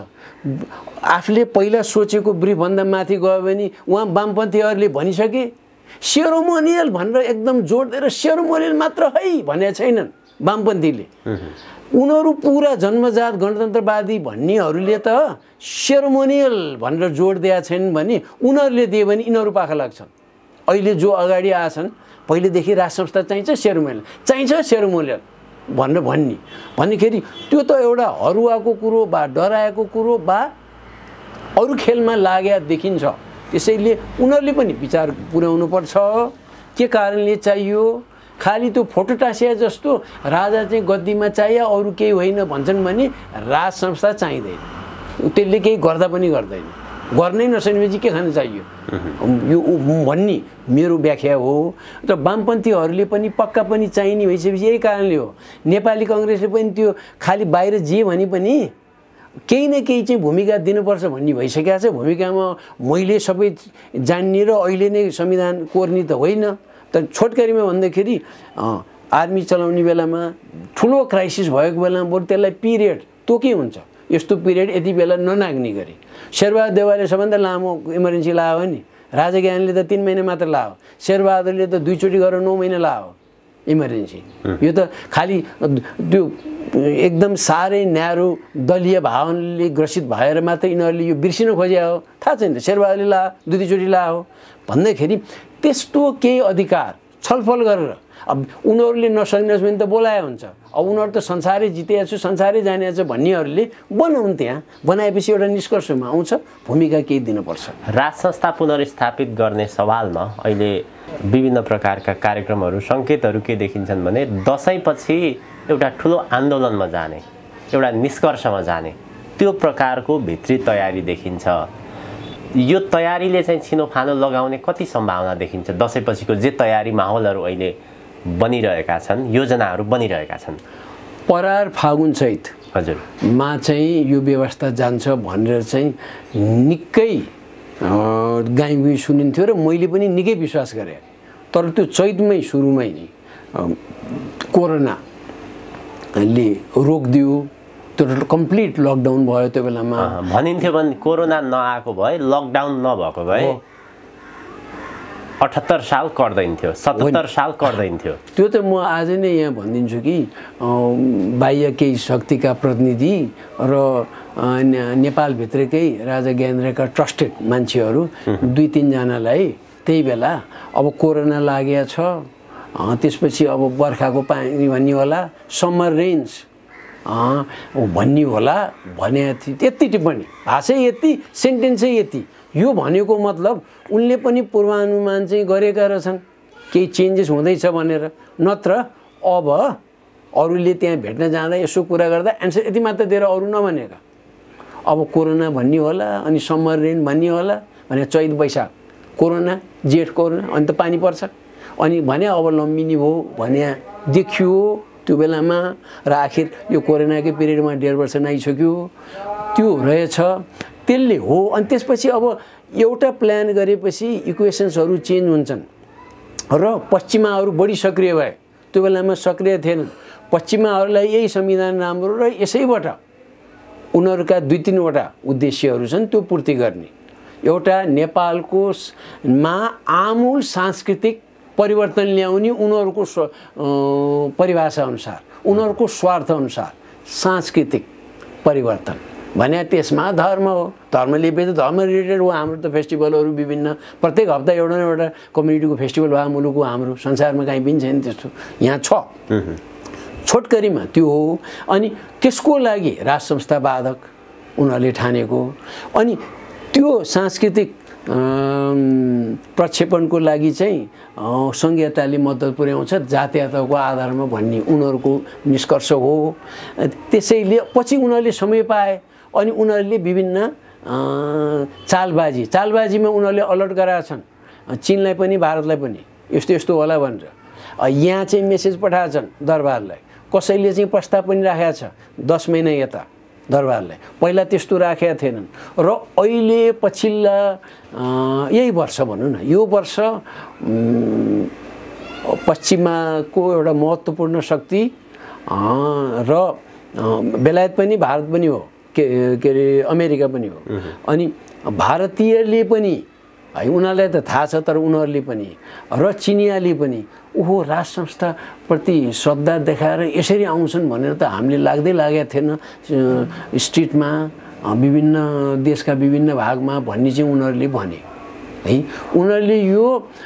S2: आफूले पहिला सोचेको ब्रिफभन्दा माथि गयो भने उहाँ वामपन्थीहरूले भनिसके सेरोमोनियल भनेर एकदम जोड दिएर सेरोमोनियल मात्र है भनेको छैनन् वामपन्थीले। उनीहरू पुरा जन्मजात गणतन्त्रवादी भन्नेहरूले त सेरोमोनियल भनेर जोड दिएका छैनन् भने उनीहरूले दिए भने यिनीहरू पाखा लाग्छन्। अहिले जो अगाडि आछन् पहिलेदेखि राज संस्था चाहिन्छ, सेरोमोनियल चाहिन्छ, सेरोमोनियल भनेर भन्ने भन्दाखेरि त्यो त एउटा हरुवाको कुरो बा डराएको कुरो बा अरू खेलमा लाग्या देखिन्छ। त्यसैले उनीहरूले पनि विचार पुर्याउनु पर्छ के कारणले चाहियो। खालि त्यो फोटो टाँसिया जस्तो राजा चाहिँ गद्दीमा चाहियो अरू केही होइन भन्छन् भने राज संस्था चाहिँदैन, त्यसले केही गर्दा पनि गर्दैन, गर्नै नसकेपछि के खान चाहियो यो भन्ने मेरो व्याख्या हो। र वामपन्थीहरूले पनि पक्का पनि चाहिने भइसकेपछि यही कारणले हो। नेपाली कङ्ग्रेसले पनि त्यो खालि बाहिर जे भने पनि केही न केही चाहिँ भूमिका दिनुपर्छ भन्ने भइसकेको छ। भूमिकामा मैले सबै जान्ने र अहिले नै संविधान कोर्ने त होइन, तर छोटकरीमा भन्दाखेरि आर्मी चलाउने बेलामा ठुलो क्राइसिस भएको बेलामा बरु त्यसलाई पिरियड तोके हुन्छ, यस्तो पिरियड यति बेला ननाग्ने गरी। शेरबहादुर देवालले सबभन्दा लामो इमर्जेन्सी लायो नि, राजा ज्ञानले त तिन महिना मात्र लायो, शेरबहादुरले त दुईचोटि गरेर नौ महिना लायो इमर्जेन्सी। यो त खालि त्यो एकदम साह्रै न्यारो दलीय भावनाले ग्रसित भएर मात्र यिनीहरूले यो बिर्सिन खोज्या हो। थाहा छैन शेरबहादुरले लायो, दुई दुईचोटि लायो भन्दाखेरि त्यस्तो केही अधिकार छलफल गरेर अब उनीहरूले नसक्नेस् भने त बोलाए हुन्छ। अब उनीहरू त संसारै जितेको छु, संसारै जाने छ भन्नेहरूले बनाउन्, त्यहाँ बनाएपछि एउटा निष्कर्षमा आउँछ भूमिका केही दिनुपर्छ।
S1: राज संस्था पुनर्स्थापित गर्ने सवालमा अहिले विभिन्न प्रकारका कार्यक्रमहरू सङ्केतहरू के देखिन्छन् भने दसैँपछि एउटा ठुलो आन्दोलनमा जाने, एउटा निष्कर्षमा जाने त्यो प्रकारको भित्री तयारी देखिन्छ। यो तयारीले चाहिँ छिनोफानो लगाउने कति सम्भावना देखिन्छ? दसैँपछिको जे तयारी माहौलहरू अहिले बनिरहेका छन्, योजनाहरू बनिरहेका छन्,
S2: परार फागुन चैत
S1: हजुर
S2: मा चाहिँ यो व्यवस्था जान्छ भनेर चाहिँ निकै गाईगुई सुनिन्थ्यो र मैले पनि निकै विश्वास गरेँ। तर त्यो चैतमै सुरुमै नै कोरोनाले रोकिदियो, त्यो कम्प्लिट लकडाउन भयो। त्यो बेलामा
S1: भनिन्थ्यो भने कोरोना नआएको भए, लकडाउन नभएको भए अठहत्तर साल कर्दैन्थ्यो, सतहत्तर साल कर्दैन्थ्यो।
S2: त्यो त म आज नै यहाँ भनिदिन्छु कि बाह्य केही शक्तिका प्रतिनिधि र नेपालभित्रकै राजा ज्ञानेन्द्रका ट्रस्टेड मान्छेहरू दुई तिनजनालाई त्यही बेला अब कोरोना लागेको छ, त्यसपछि अब बर्खाको पानी भन्ने होला, समर रेन्ज भन्ने होला भने थियो। यति टिप्पणी भाषै यति, सेन्टेन्सै यति। यो भनेको मतलब उनले पनि पूर्वानुमान चाहिँ गरेका रहेछन् केही चेन्जेस हुँदैछ भनेर, नत्र अब अरूले त्यहाँ भेट्न जाँदा यसो कुरा गर्दा एन्सर यति मात्र दिएर अरू नभनेका। अब कोरोना भन्ने होला, अनि समर रेन भन्ने होला भने चैत वैशाख कोरोना, जेठ कोरोना, अनि त पानी पर्छ, अनि भने अब लम्बिनी भयो भने देखियो त्यो बेलामा। र आखिर यो कोरोनाकै पिरियडमा डेढ वर्ष नआइसक्यो, त्यो रहेछ, त्यसले हो। अनि त्यसपछि अब एउटा प्लान गरेपछि इक्वेसन्सहरू चेन्ज हुन्छन् र पश्चिमाहरू बढी सक्रिय भए। त्यो बेलामा सक्रिय थिएनन्। पश्चिमाहरूलाई यही संविधान राम्रो र यसैबाट उनीहरूका दुई तिनवटा उद्देश्यहरू छन् त्यो पूर्ति गर्ने। एउटा नेपालको मा आमूल सांस्कृतिक परिवर्तन ल्याउने, उनीहरूको परिभाषा अनुसार, उनीहरूको स्वार्थ अनुसार सांस्कृतिक परिवर्तन भने त्यसमा धर्म हो। धर्म लिएपछि धर्म रिलेटेड हो। हाम्रो त फेस्टिभलहरू विभिन्न, प्रत्येक हप्ता एउटा न एउटा कम्युनिटीको फेस्टिभल भयो मुलुक हो हाम्रो, संसारमा कहीँ पनि छैन त्यस्तो, यहाँ छ। छोटकरीमा त्यो हो। अनि त्यसको लागि राज संस्था बाधक उनीहरूले ठानेको, अनि त्यो सांस्कृतिक प्रक्षेपणको लागि चाहिँ सङ्घीयताले मद्दत पुर्याउँछ जातीयताको आधारमा भन्ने उनीहरूको निष्कर्ष हो। त्यसैले पछि उनीहरूले समय पाए अनि उनीहरूले विभिन्न चालबाजी चालबाजीमा उनीहरूले अलर्ट गराएका छन्, चीनलाई पनि भारतलाई पनि यस्तो यस्तो होला भनेर यहाँ चाहिँ मेसेज पठाएछन् दरबारलाई। कसैले चाहिँ प्रस्ताव पनि राखेको छ दस महिना यता दरबारलाई, पहिला त्यस्तो राखेका थिएनन्। र अहिले पछिल्ला यही वर्ष भनौँ न, यो वर्ष पश्चिमाको एउटा महत्त्वपूर्ण शक्ति र बेलायत पनि भारत पनि हो, के के अरे अमेरिका पनि हो। अनि भारतीयले पनि है, उनीहरूलाई त थाहा छ, तर उनीहरूले पनि र चिनियाले पनि ओहो राज संस्थाप्रति श्रद्धा देखाएर यसरी आउँछन् भनेर त हामीले लाग्दै लागेको थिएन स्ट्रिटमा, विभिन्न देशका विभिन्न भागमा भन्ने चाहिँ उनीहरूले भने है। उनीहरूले यो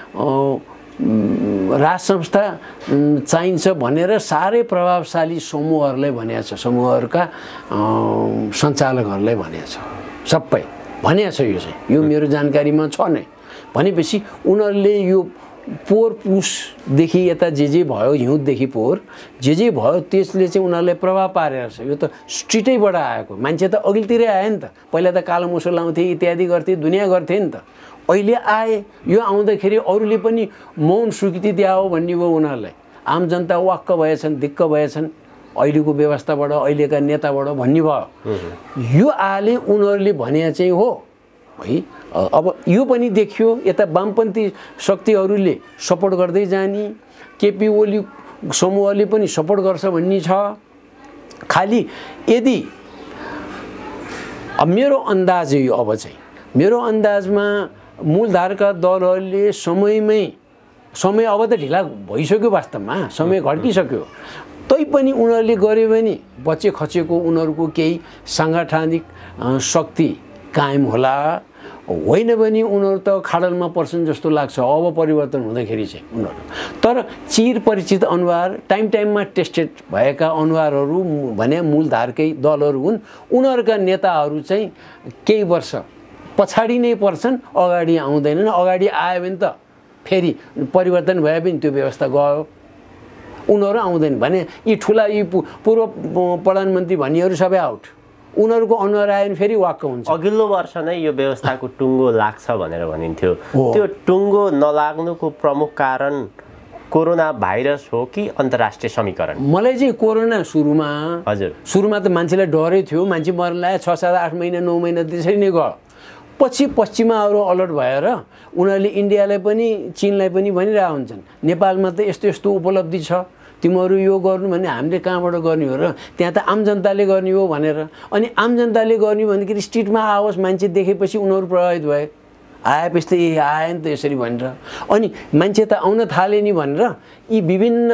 S2: राज संस्था चाहिन्छ भनेर साह्रै प्रभावशाली समूहहरूलाई भनेको छ, समूहहरूका सञ्चालकहरूलाई भनेको छ, सबै भनेको छ। यो चाहिँ यो मेरो जानकारीमा छ नै। भनेपछि उनीहरूले यो पोहोर पुसदेखि यता जे जे भयो, हिउँददेखि पोहोर जे जे भयो त्यसले चाहिँ उनीहरूलाई प्रभाव पारेको छ। यो त स्ट्रिटैबाट आएको मान्छे त अघिल्तिरै आयो नि त। पहिला त कालो मुसो लाउँथे, इत्यादि गर्थे, दुनियाँ गर्थे नि त। अहिले आए, यो आउँदाखेरि अरूले पनि मौन स्वीकृति दियो भन्ने भयो उनीहरूलाई। आम जनता वाक्क भएछन्, दिक्क भएछन् अहिलेको व्यवस्थाबाट, अहिलेका नेताबाट भन्ने भयो। यो आले उनीहरूले भने चाहिँ हो है। अब यो पनि देखियो यता वामपन्थी शक्तिहरूले सपोर्ट गर्दै जाने, केपी ओली समूहले पनि सपोर्ट गर्छ भन्ने छ। खालि यदि अब मेरो अन्दाज यो, अब चाहिँ मेरो अन्दाजमा मूलधारका दलहरूले समयमै समय अब त ढिला भइसक्यो, वास्तवमा समय घट्किसक्यो, तैपनि उनीहरूले गर्यो भने बचे खचेको उनीहरूको केही साङ्गठनिक शक्ति कायम होला। होइन भने उनीहरू त खाडलमा पर्छन् जस्तो लाग्छ अब परिवर्तन हुँदाखेरि चाहिँ उनीहरू। तर चिर परिचित अनुहार, टाइम टाइममा टेस्टेड भएका अनुहारहरू भने मूलधारकै दलहरू हुन्। उनीहरूका नेताहरू चाहिँ केही वर्ष पछाडि नै पर्छन्, अगाडि आउँदैनन्। अगाडि आयो भने त फेरि परिवर्तन भए पनि त्यो व्यवस्था गयो, उनीहरू आउँदैन भने यी ठुला यी पूर्व प्रधानमन्त्री भन्नेहरू सबै आउट। उनीहरूको अनुहार आयो भने फेरि वाक्क हुन्छ।
S1: अघिल्लो वर्ष नै यो व्यवस्थाको टुङ्गो लाग्छ भनेर भनिन्थ्यो। त्यो टुङ्गो नलाग्नुको प्रमुख कारण कोरोना भाइरस हो कि अन्तर्राष्ट्रिय समीकरण?
S2: मलाई चाहिँ कोरोना सुरुमा
S1: हजुर
S2: सुरुमा त मान्छेलाई डरै थियो, मान्छे मर्न लाग्यो, छ सात आठ महिना नौ महिना त्यसरी नै गयो। पछि पश्चिमाहरू अलर्ट भएर उनीहरूले इन्डियालाई पनि चिनलाई पनि भनिरहेको हुन्छन् नेपालमा त यस्तो यस्तो उपलब्धि छ, तिमीहरू यो गर्नु भने हामीले कहाँबाट गर्ने हो र, त्यहाँ त आम जनताले गर्ने हो भनेर। अनि आम जनताले गर्ने भनेखेरि स्ट्रिटमा आओस्, मान्छे देखेपछि उनीहरू प्रभावित भए, आएपछि त ए आयो नि त यसरी भनेर। अनि मान्छे त आउन थाले नि भनेर यी विभिन्न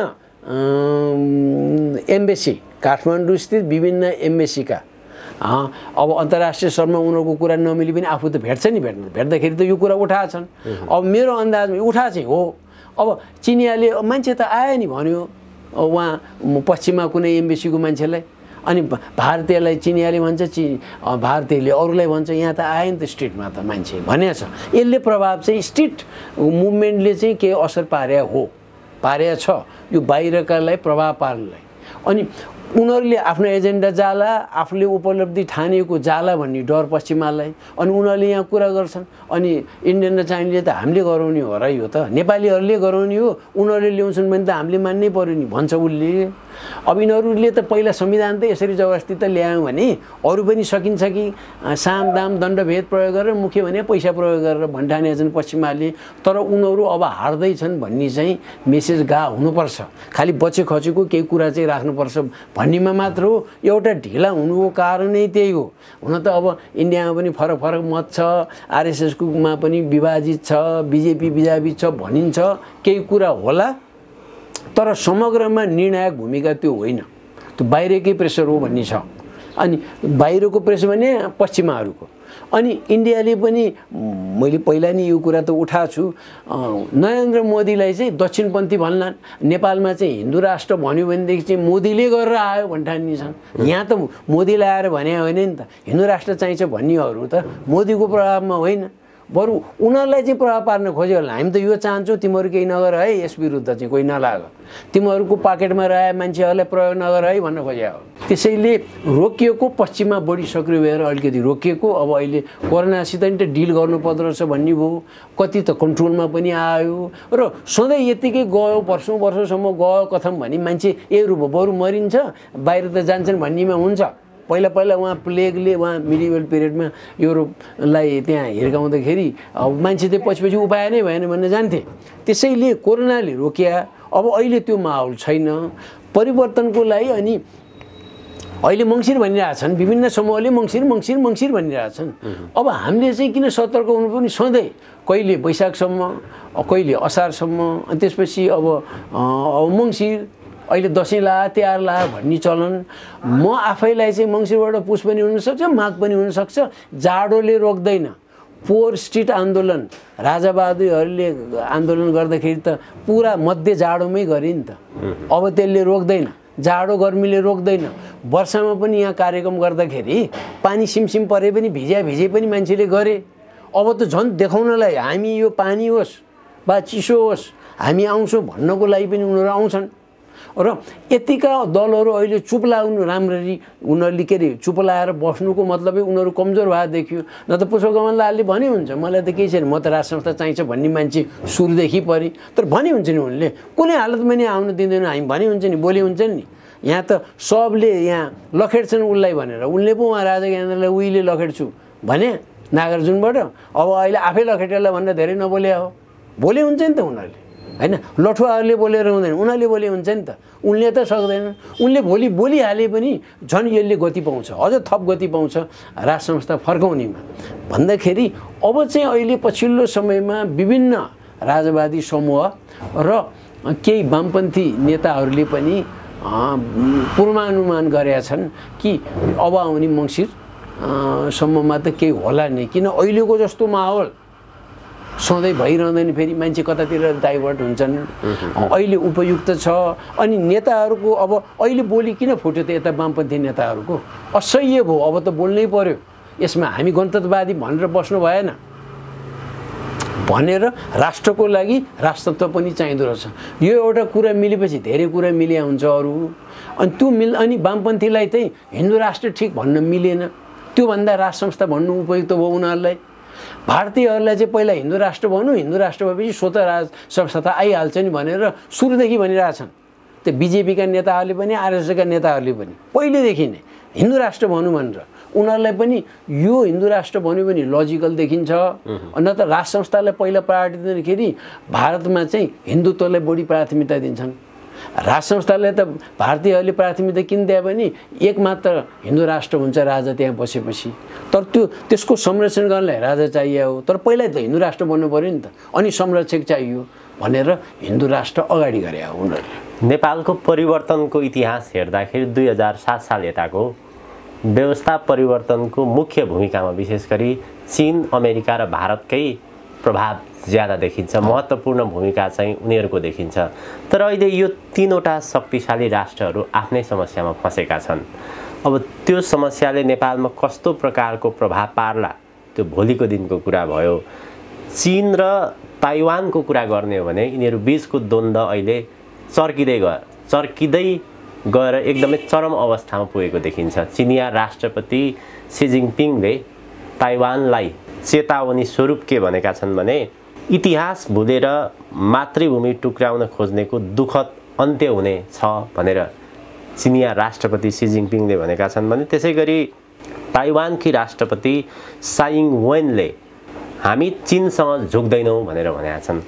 S2: एम्बेसी, काठमाडौँ स्थित विभिन्न एम्बेसीका अब अन्तर्राष्ट्रिय स्तरमा उनीहरूको कुरा नमिली पनि आफू त भेट्छ नि, भेट्नु भेट्दाखेरि त यो कुरा उठाएछन्। अब मेरो अन्दाजमा उठा चाहिँ हो। अब चिनियाले मान्छे त आयो नि भन्यो उहाँ पश्चिममा कुनै एम्बेसीको मान्छेलाई, अनि भारतीयलाई चिनियाले भन्छ, चि भारतीयले अरूलाई भन्छ, यहाँ त आयो नि त स्ट्रिटमा त मान्छे भनेको छ। यसले प्रभाव चाहिँ स्ट्रिट मुभमेन्टले चाहिँ केही असर पारे हो, पारेको छ यो बाहिरकालाई प्रभाव पार्नलाई। अनि उनीहरूले आफ्नो एजेन्डा जाला, आफूले उपलब्धि ठानेको जाला भन्ने डर पश्चिमालाई। अनि उनीहरूले यहाँ कुरा गर्छन्, अनि इन्डियन र चाइनिजले त हामीले गराउने हो र, यो त नेपालीहरूले गराउने हो, उनीहरूले ल्याउँछन् भने त हामीले मान्नै पर्यो नि भन्छ उसले। अब यिनीहरूले त पहिला संविधान त यसरी जबरजस्ती त ल्यायौँ भने अरू पनि सकिन्छ कि साम दाम दण्डभेद प्रयोग गरेर, मुख्य भने पैसा प्रयोग गरेर भन्ठाने छन् पश्चिमाले। तर उनीहरू अब हार्दैछन् भन्ने चाहिँ मेसेज गा हुनुपर्छ। खालि बचे खचेको केही कुरा चाहिँ राख्नुपर्छ भन्नेमा मात्र हो। एउटा ढिला हुनुको कारणै त्यही हो। हुन त अब इन्डियामा पनि फरक फरक मत छ, आरएसएसकोमा पनि विभाजित छ, बिजेपी विभाजित छ भनिन्छ, केही कुरा होला, तर समग्रमा निर्णायक भूमिका त्यो होइन, त्यो बाहिरकै प्रेसर हो भन्ने छ। अनि बाहिरको प्रेसर भने पश्चिमाहरूको। अनि इन्डियाले पनि, मैले पहिला नि यो कुरा त उठाएको छु, नरेन्द्र मोदीलाई चाहिँ दक्षिणपन्थी भन्लान्, नेपालमा चाहिँ हिन्दू राष्ट्र भन्यो भनेदेखि चाहिँ मोदीले गरेर आयो भन्ठान्ने छन्। यहाँ त मोदीले आएर भने होइन नि त, हिन्दू राष्ट्र चाहिन्छ भन्नेहरू त मोदीको प्रभावमा होइन, बरु उनीहरूलाई चाहिँ प्रभाव पार्न खोज्यो होला हामी त यो चाहन्छौँ तिमीहरू केही नगर है यस विरुद्ध चाहिँ कोही नलाग तिमीहरूको पाकेटमा रहे मान्छेहरूलाई प्रयोग नगर है भन्न खोज्यो हो त्यसैले रोकिएको पश्चिममा बढी सक्रिय भएर अलिकति रोकिएको अब अहिले कोरोनासित नि त डिल गर्नुपर्दो रहेछ भन्ने भयो कति त कन्ट्रोलमा पनि आयो र सधैँ यतिकै गयो वर्षौँ वर्षसम्म गयो कथम भने मान्छे ए रूप बरु मरिन्छ बाहिर त जान्छन् भन्नेमा हुन्छ पहिला पहिला उहाँ प्लेगले उहाँ मिडिभल पिरियडमा युरोपलाई त्यहाँ हिर्काउँदाखेरि अब मान्छे चाहिँ पछि पछि उपाय नै भएन भन्ने जान्थे त्यसैले कोरोनाले रोकिया अब अहिले त्यो माहौल छैन परिवर्तनको लागि अनि अहिले मङ्सिर भनिरहेछन् विभिन्न समूहले मङ्सिर मङ्सिर मङ्सिर भनिरहेछन् अब हामीले चाहिँ किन सतर्क हुनु पनि सधैँ कहिले वैशाखसम्म कहिले असारसम्म अनि त्यसपछि अब अब मङ्सिर अहिले दसैँ ला तिहार ला भन्ने चलन म आफैलाई चाहिँ मङ्सिरबाट पुस पनि हुनसक्छ माघ पनि हुनसक्छ जाडोले रोक्दैन पोर स्ट्रिट आन्दोलन राजाबहादुरहरूले आन्दोलन गर्दाखेरि त पुरा मध्य जाडोमै गरे नि त अब त्यसले रोक्दैन जाडो गर्मीले रोक्दैन वर्षामा पनि यहाँ कार्यक्रम गर्दाखेरि पानी सिमसिम परे पनि भिज्या भिजे पनि मान्छेले गरे अब त झन् देखाउनलाई हामी यो पानी होस् वा चिसो होस् हामी आउँछौँ भन्नको लागि पनि उनीहरू आउँछन् र यतिका दलहरू अहिले चुप लाग्नु राम्ररी उनीहरूले के अरे चुप लाएर बस्नुको मतलबै उनीहरू कमजोर भए देखियो न त पुष्प कमल लालले भने हुन्छ मलाई त केही छैन म त राज संस्था चाहिन्छ भन्ने मान्छे सुरुदेखि परि तर भने हुन्छ नि उनले कुनै हालतमा नि आउन दिँदैन हामी भने हुन्छ नि बोली हुन्छ नि यहाँ त सबले यहाँ लखेड्छन् उसलाई भनेर उनले पो उहाँ राजा ज्ञानेन्द्रलाई उहिले लखेड्छु भने नागार्जुनबाट अब अहिले आफै लखेटेलाई भनेर धेरै नबोले हो बोले हुन्छ नि त उनीहरूले हैन लठुवाहरूले बोलेर हुँदैन उनीहरूले बोले हुन्छ नि त उनले त सक्दैन उनले भोलि बोलिहाले पनि झन् यसले गति पाउँछ अझ थप गति पाउँछ राज संस्था फर्काउनेमा भन्दाखेरि अब चाहिँ अहिले पछिल्लो समयमा विभिन्न राजवादी समूह र केही वामपन्थी नेताहरूले पनि पूर्वानुमान गरेका छन् कि अब आउने मङ्सिर सम्ममा त केही होला नै किन अहिलेको जस्तो माहौल सधैँ भइरहँदैन फेरि मान्छे कतातिर डाइभर्ट हुन्छन् अहिले उपयुक्त छ अनि नेताहरूको अब अहिले बोली किन फुट्यो त यता वामपन्थी नेताहरूको असह्य भयो अब त बोल्नै पर्यो यसमा हामी गणतन्त्रवादी भनेर बस्नु भएन भनेर राष्ट्रको लागि राष्ट्रत्व पनि चाहिँदो रहेछ यो एउटा कुरा मिलेपछि धेरै कुरा मिल्या हुन्छ अरू अनि त्यो मिल अनि वामपन्थीलाई चाहिँ हिन्दू राष्ट्र ठिक भन्न मिलेन त्योभन्दा राज संस्था भन्नु उपयुक्त भयो उनीहरूलाई भारतीयहरूलाई चाहिँ पहिला हिन्दू राष्ट्र भन्नु हिन्दू राष्ट्र भएपछि स्वतः राज संस्था आइहाल्छ नि भनेर सुरुदेखि भनिरहेछन् त्यो बिजेपीका नेताहरूले पनि आरएसएसका नेताहरूले पनि पहिलेदेखि नै हिन्दू राष्ट्र भनौँ भनेर उनीहरूलाई पनि यो हिन्दू राष्ट्र भन्यो भने लजिकल देखिन्छ न त राज संस्थालाई पहिला प्रायोरिटी दिँदाखेरि भारतमा चाहिँ हिन्दुत्वलाई बढी प्राथमिकता दिन्छन् राज संस्थाले त भारतीयहरूले प्राथमिकता किन दिए भने एक मात्र हिन्दू राष्ट्र हुन्छ राजा त्यहाँ बसेपछि तर त्यो त्यसको संरक्षण गर्नलाई राजा चाहियो हो तर पहिला त हिन्दू राष्ट्र बन्नु पर्यो नि त अनि संरक्षक चाहियो भनेर हिन्दू राष्ट्र अगाडि गरे हो उनीहरूले
S1: नेपालको परिवर्तनको इतिहास हेर्दाखेरि दुई हजार सात साल यताको व्यवस्था परिवर्तनको मुख्य भूमिकामा विशेष गरी चीन अमेरिका र भारतकै प्रभाव ज्यादा देखिन्छ महत्त्वपूर्ण भूमिका चाहिँ उनीहरूको देखिन्छ तर अहिले यो तीनवटा शक्तिशाली राष्ट्रहरू आफ्नै समस्यामा फँसेका छन् अब त्यो समस्याले नेपालमा कस्तो प्रकारको प्रभाव पार्ला त्यो भोलिको दिनको कुरा भयो चीन र ताइवानको कुरा गर्ने हो भने यिनीहरू बीचको द्वन्द्व अहिले चर्किँदै गयो चर्किँदै गएर एकदमै चरम अवस्थामा पुगेको देखिन्छ चिनिया राष्ट्रपति सी जिनपिङले ताइवानलाई चेतावनी स्वरूप के भनेका छन् भने इतिहास भुलेर मातृभूमि टुक्राउन खोज्नेको दुःखद अन्त्य हुने छ भनेर चिनिया राष्ट्रपति सी जिनपिङले भनेका छन् भने त्यसै गरी ताइवानकी राष्ट्रपति साइङ वेनले हामी चीनसँग झुक्दैनौँ भनेर भनेका छन्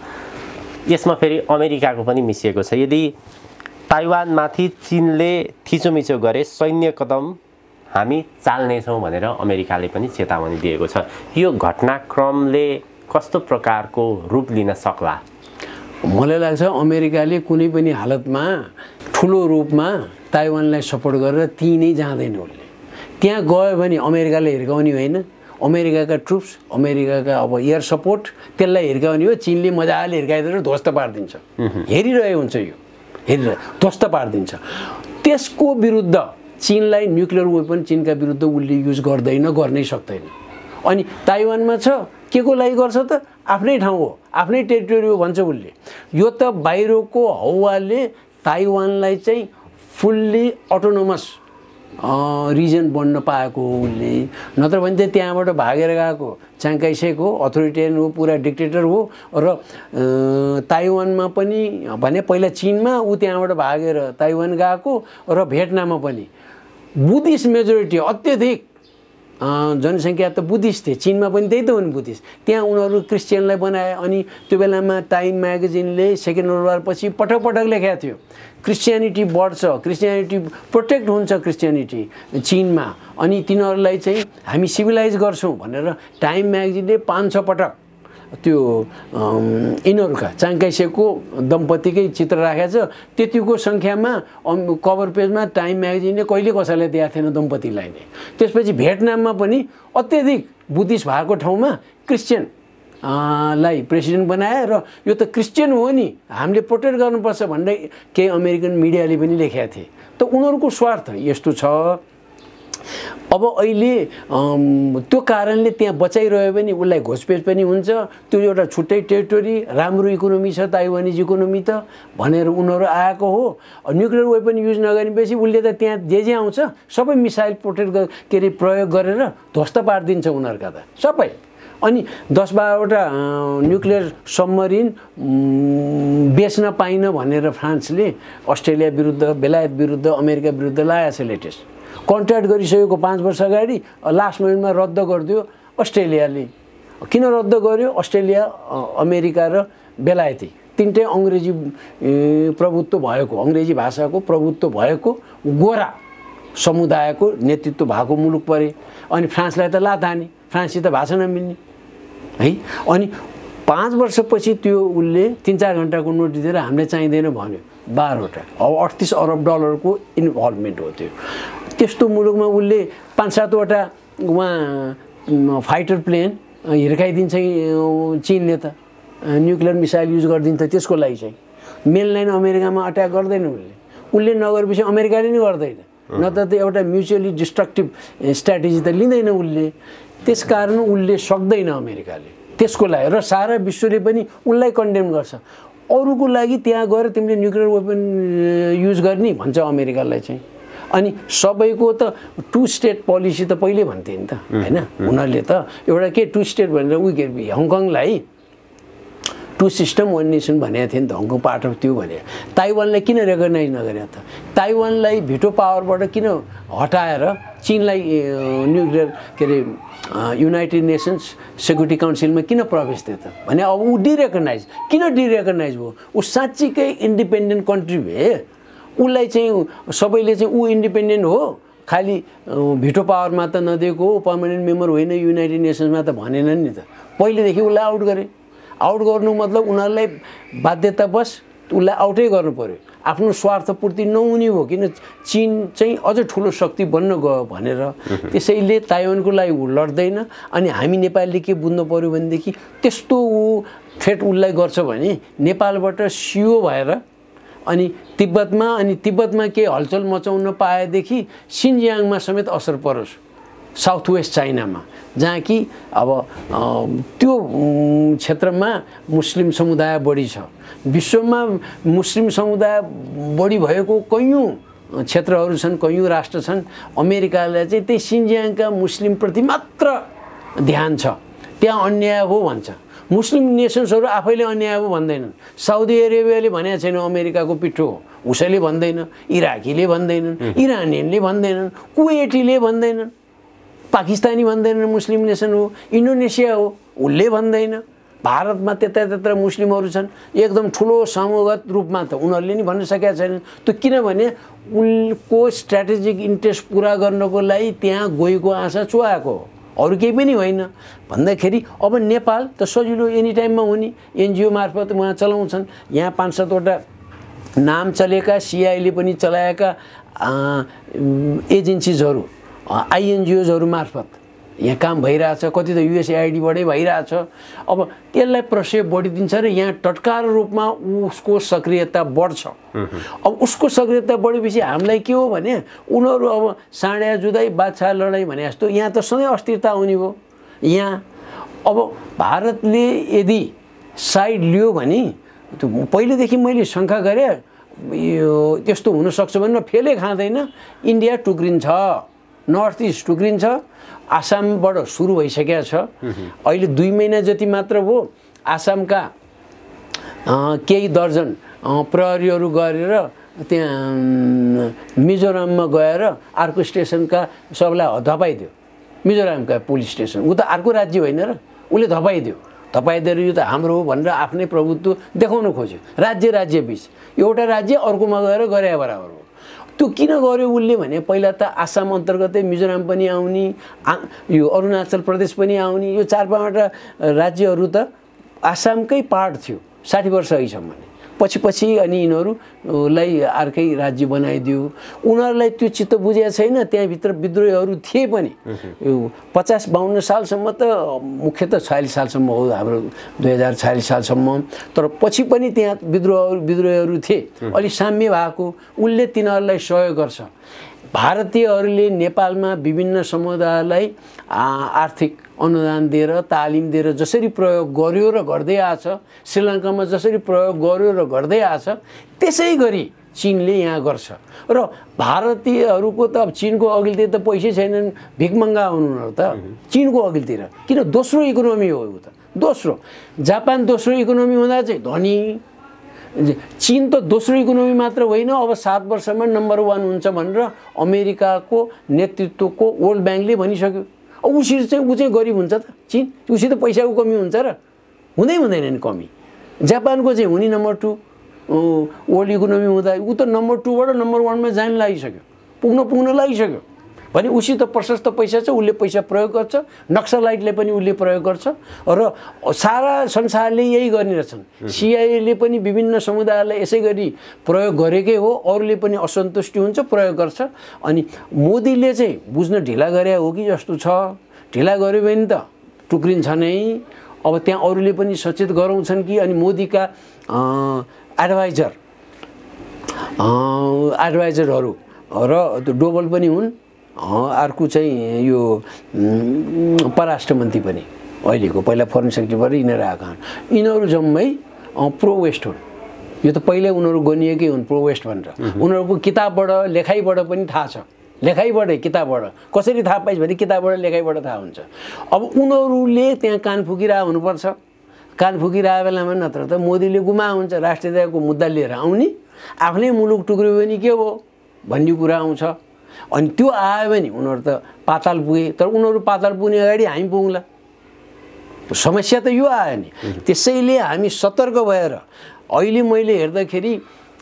S1: यसमा फेरि अमेरिकाको पनि मिसिएको छ यदि ताइवानमाथि चीनले थिचोमिचो गरे सैन्य कदम हामी चाल्नेछौँ भनेर अमेरिकाले पनि चेतावनी दिएको छ यो घटनाक्रमले कस्तो प्रकारको रूप लिन सक्ला
S2: मलाई लाग्छ अमेरिकाले कुनै पनि हालतमा ठुलो रूपमा ताइवानलाई सपोर्ट गरेर त्यहीँ नै जाँदैन उसले त्यहाँ गयो भने अमेरिकाले हिर्काउने होइन अमेरिकाका ट्रुप्स अमेरिकाका अब एयर सपोर्ट त्यसलाई हिर्काउने हो चीनले मजाले हिर्काइदिएर ध्वस्त पारिदिन्छ हेरिरहेको हुन्छ यो हेरेर ध्वस्त पारिदिन्छ त्यसको विरुद्ध चीनलाई न्युक्लियर वेपन चीनका विरुद्ध उसले युज गर्दैन गर्नै सक्दैन अनि ताइवानमा छ के को लागि गर्छ त? आफ्नै ठाउँ हो, आफ्नै टेरिटोरी हो भन्छ उसले। यो त बाहिरको हौवाले ताइवानलाई चाहिँ फुल्ली अटोनोमस रिजन बन्न पाएको हो उसले, नत्र भने चाहिँ त्यहाँबाट भागेर गएको चाङकाइसेक हो, अथोरिटेरियन हो, पुरा डिक्टेटर हो। र ताइवानमा पनि भने पहिला चीनमा, ऊ त्यहाँबाट भागेर ताइवान गएको, र भियतनाममा पनि बुद्धिस्ट मेजोरिटी अत्यधिक जनसङ्ख्या त बुद्धिस्ट थिए, चीनमा पनि त्यही त हो नि बुद्धिस्ट। त्यहाँ उनीहरू क्रिस्चियनलाई बनाए। अनि त्यो बेलामा टाइम म्यागजिनले सेकेन्ड वर्ल्ड वार पछि पटक पटक लेखेको थियो क्रिस्चियनिटी बढ्छ, क्रिस्चियनिटी प्रोटेक्ट हुन्छ क्रिस्चियनिटी चीनमा, अनि तिनीहरूलाई चाहिँ हामी सिभिलाइज गर्छौँ भनेर टाइम म्यागजिनले पाँच छ पटक त्यो यिनीहरूका चाङकाइसेकको दम्पतिकै चित्र राखेको छ। त्यतिको सङ्ख्यामा कभर पेजमा टाइम म्यागजिनले कहिले कसैलाई दिएको थिएन दम्पतिलाई नै। त्यसपछि भियतनाममा पनि अत्यधिक बुद्धिस्ट भएको ठाउँमा क्रिस्चियन लाई प्रेसिडेन्ट बनाए, र यो त क्रिस्चियन हो नि, हामीले प्रोटेक्ट गर्नुपर्छ भन्दै केही अमेरिकन मिडियाले पनि लेखेका थिए। त उनीहरूको स्वार्थ यस्तो छ। अब अहिले त्यो कारणले त्यहाँ बचाइरह्यो भने उसलाई घोषपेच पनि हुन्छ, त्यो एउटा छुट्टै टेरिटोरी, राम्रो इकोनोमी छ ताइवानिज इकोनोमी त भनेर उनीहरू आएको हो। न्युक्लियर वेपन युज नगरेपछि उसले त त्यहाँ जे जे आउँछ सबै मिसाइल प्रोटेक्ट के अरे प्रयोग गरेर ध्वस्त पारिदिन्छ उनीहरूका त सबै। अनि दस बाह्रवटा न्युक्लियर सबमरिन बेच्न पाइन भनेर फ्रान्सले अस्ट्रेलिया विरुद्ध, बेलायत विरुद्ध, अमेरिका विरुद्ध लागेको छ। लेटेस्ट कन्ट्र्याक्ट गरिसकेको पाँच वर्ष अगाडि लास्ट मोमेन्टमा रद्द गरिदियो अस्ट्रेलियाले। किन रद्द गर्यो? अस्ट्रेलिया, अमेरिका र बेलायती तिनटै अङ्ग्रेजी प्रभुत्व भएको, अङ्ग्रेजी भाषाको प्रभुत्व भएको गोरा समुदायको नेतृत्व भएको मुलुक परे। अनि फ्रान्सलाई त लात हानी, फ्रान्ससित भाषा नमिल्ने है। अनि पाँच वर्षपछि त्यो उसले तिन चार घन्टाको नोटिस दिएर हामीलाई चाहिँदैन भन्यो, बाह्रवटा, अब अडतिस अरब डलरको इन्भल्भमेन्ट हो त्यो। त्यस्तो मुलुकमा उसले पाँच सातवटा उहाँ फाइटर प्लेन हिर्काइदिन्छ चीनले त, न्युक्लियर मिसाइल युज गरिदिन्छ त्यसको लागि चाहिँ। मेनलाइन अमेरिकामा अट्याक गर्दैन उसले, उसले नगरेपछि अमेरिकाले नि गर्दैन, नत्र त एउटा म्युचुअली डिस्ट्रक्टिभ स्ट्राटेजी त लिँदैन उसले। त्यसकारण उसले सक्दैन अमेरिकाले त्यसको लागि, र सारा विश्वले पनि उसलाई कन्डेम गर्छ। अरूको लागि त्यहाँ गएर तिमीले न्युक्लियर वेपन युज गर्ने भन्छ अमेरिकालाई चाहिँ। अनि सबैको त टु स्टेट पोलिसी त पहिले भन्थे नि त हैन, उनीहरूले त एउटा के टु स्टेट भनेर उ के हङकङलाई टु सिस्टम वान नेसन भनेको थियो नि त, हङकङ पार्ट अफ त्यो भने। ताइवानलाई किन रेकगनाइज नगरे त? ताइवानलाई भिटो पावरबाट किन हटाएर चीनलाई न्युक्लियर के अरे युनाइटेड नेसन्स सेक्युरिटी काउन्सिलमा किन प्रवेश दियो त भने? अब ऊ डिरेकगनाइज, किन डिरेकगनाइज भयो? ऊ साँच्चीकै इन्डिपेन्डेन्ट कन्ट्री भए, उसलाई चाहिँ सबैले चाहिँ ऊ इन्डिपेन्डेन्ट हो, खालि भिटो पावरमा त नदिएको हो, पर्मानेन्ट मेम्बर होइन युनाइटेड नेसन्समा त भनेनन् नि त। पहिलेदेखि उसलाई आउट गरे। आउट गर्नु मतलब उनीहरूलाई बाध्यतावश उसलाई आउटै गर्नु पर्यो, आफ्नो स्वार्थपूर्ति नहुने हो। किन चीन चाहिँ अझ ठुलो शक्ति बन्न गयो भनेर। त्यसैले ताइवानको लागि ऊ लड्दैन। अनि हामी नेपालले के बुझ्नु पर्यो भनेदेखि त्यस्तो ऊ थ्रेट उसलाई गर्छ भने नेपालबाट सियो भएर अनि तिब्बतमा अनि तिब्बतमा केही हलचल मचाउन पाएदेखि सिन्जियाङमा समेत असर परोस्, साउथ वेस्ट चाइनामा, जहाँ कि अब त्यो क्षेत्रमा मुस्लिम समुदाय बढी छ। विश्वमा मुस्लिम समुदाय बढी भएको कैयौँ क्षेत्रहरू छन्, कैयौँ राष्ट्र छन्। अमेरिकालाई चाहिँ त्यही सिन्जियाङका मुस्लिमप्रति मात्र ध्यान छ, त्यहाँ अन्याय हो भन्छ। मुस्लिम नेसन्सहरू आफैले अन्याय हो भन्दैनन्। साउदी अरेबियाले भनेको छैन अमेरिकाको पिठो हो, उसैले भन्दैन, इराकीले भन्दैनन्, इरानियनले भन्दैनन्, कुवेटीले भन्दैनन्, पाकिस्तानी भन्दैनन् मुस्लिम नेसन हो, इन्डोनेसिया हो उसले भन्दैन। भारतमा त्यता त्यता मुस्लिमहरू छन् एकदम ठुलो समूहगत रूपमा, त उनीहरूले नि भन्न सकेका छैनन्। त्यो किनभने उनको स्ट्राटेजिक इन्ट्रेस्ट पुरा गर्नको लागि त्यहाँ गएको आशा चुहाएको हो, अरू केही पनि होइन। भन्दाखेरि अब नेपाल त सजिलो एनी टाइममा हुने एनजिओ मार्फत उहाँ चलाउँछन्। यहाँ पाँच सातवटा नाम चलेका सिआईले पनि चलाएका एजेन्सिजहरू, आइएनजिओजहरू मार्फत यहाँ काम भइरहेछ, कति त युएसएआइडीबाटै भइरहेछ। अब त्यसलाई प्रशय बढिदिन्छ र यहाँ तत्काल रूपमा उसको सक्रियता बढ्छ। अब उसको सक्रियता बढेपछि हामीलाई के हो भने उनीहरू अब साँड्या जुदाई बाछा लडाइँ भने जस्तो यहाँ त सधैँ अस्थिरता आउने भयो। यहाँ अब भारतले यदि साइड लियो भने त्यो पहिलेदेखि मैले शङ्का गरेँ यो त्यस्तो हुनसक्छ भने फेलै खाँदैन। इन्डिया टुक्रिन्छ, नर्थ इस्ट टुक्रिन्छ, आसामबाट सुरु भइसकेको छ। अहिले दुई महिना जति मात्र भयो, आसामका केही दर्जन प्रहरीहरू गरेर त्यहाँ मिजोराममा गएर अर्को स्टेसनका सबलाई धपाइदियो। मिजोरामका पुलिस स्टेसन, ऊ त अर्को राज्य होइन र, उसले धपाइदियो। धपाइदिएर यो त हाम्रो हो भनेर आफ्नै प्रभुत्व देखाउन खोज्यो। राज्य राज्य बिच एउटा राज्य अर्कोमा गएर गरे बराबर हो। त्यो किन गर्यो उसले भने पहिला त आसाम अन्तर्गतै मिजोराम पनि आउने, यो अरुणाचल प्रदेश पनि आउने, यो चार पाँचवटा राज्यहरू त आसामकै पार्ट थियो साठी वर्ष अघिसम्म। पछि पछि अनि यिनीहरूलाई अर्कै राज्य बनाइदियो। उनीहरूलाई त्यो चित्त बुझेको छैन। त्यहाँभित्र विद्रोहीहरू थिए पनि यो पचास बाहन्न सालसम्म त मुख्य त छयालिस सालसम्म हो हाम्रो दुई हजार छयालिस सालसम्म। तर पछि पनि त्यहाँ विद्रोहहरू विद्रोहीहरू थिए। अलि साम्य भएको उसले तिनीहरूलाई सहयोग गर्छ। भारतीयहरूले नेपालमा विभिन्न समुदायलाई आर्थिक अनुदान दिएर तालिम दिएर जसरी प्रयोग गर्यो र गर्दै आछ, श्रीलङ्कामा जसरी प्रयोग गर्यो र गर्दै आछ, त्यसै गरी चीनले यहाँ गर्छ। र भारतीयहरूको त अब चीनको अघिल्तिर त पैसै छैनन्, भिखमङ्गा हुनु त चीनको अघिल्तिर। किन दोस्रो इकोनोमी हो यो त, दोस्रो। जापान दोस्रो इकोनोमी हुँदा चाहिँ धनी, चीन त दोस्रो इकोनोमी मात्र होइन, अब सात वर्षमा नम्बर वान हुन्छ भनेर अमेरिकाको नेतृत्वको वर्ल्ड ब्याङ्कले भनिसक्यो। अब उसी चाहिँ ऊ चाहिँ गरिब हुन्छ त चीन, उसी त पैसाको कमी हुन्छ र, हुँदै हुँदैन नि कमी। जापानको चाहिँ हुने नम्बर टू वर्ल्ड इकोनोमी हुँदा ऊ त नम्बर टूबाट नम्बर वानमा जान लागिसक्यो, पुग्न पुग्न लागिसक्यो भने उसी त प्रशस्त पैसा छ, उसले पैसा प्रयोग गर्छ। नक्सलाइटले पनि उसले प्रयोग गर्छ र सारा संसारले यही गर्ने रहेछन्। सिआइएले पनि विभिन्न समुदायलाई यसै गरी प्रयोग गरेकै हो, अरूले पनि असन्तुष्टि हुन्छ प्रयोग गर्छ। अनि मोदीले चाहिँ बुझ्न ढिला गरे हो कि जस्तो छ। ढिला गर्यो भने त टुक्रिन्छ नै। अब त्यहाँ अरूले पनि सचेत गराउँछन् कि, अनि मोदीका एडभाइजर एडभाइजरहरू र त्यो डोबल पनि हुन्, अर्को चाहिँ यो परराष्ट्र मन्त्री पनि अहिलेको, पहिला फरेन सेक्रेटरीबाट यिनीहरू आएका हुन्। यिनीहरू जम्मै प्रो वेस्ट हुन्। यो त पहिल्यै उनीहरू गनिएकै हुन् प्रो वेस्ट भनेर। उनीहरूको किताबबाट लेखाइबाट पनि थाहा छ, लेखाइबाटै किताबबाट कसरी थाहा पाइस् भने किताबबाट लेखाइबाट थाहा हुन्छ। अब उनीहरूले त्यहाँ कान फुकिरहेको हुनुपर्छ। कान फुकिरहेको बेलामा नत्र त मोदीले गुमा हुन्छ, राष्ट्रियताको मुद्दा लिएर आउने, आफ्नै मुलुक टुक्रियो भने के हो भन्ने कुरा आउँछ। अनि त्यो आयो भने उनीहरू त पाताल पुगे। तर उनीहरू पाताल पुग्ने अगाडि हामी पुग्ला, समस्या त यो आयो नि। त्यसैले हामी सतर्क भएर अहिले मैले हेर्दाखेरि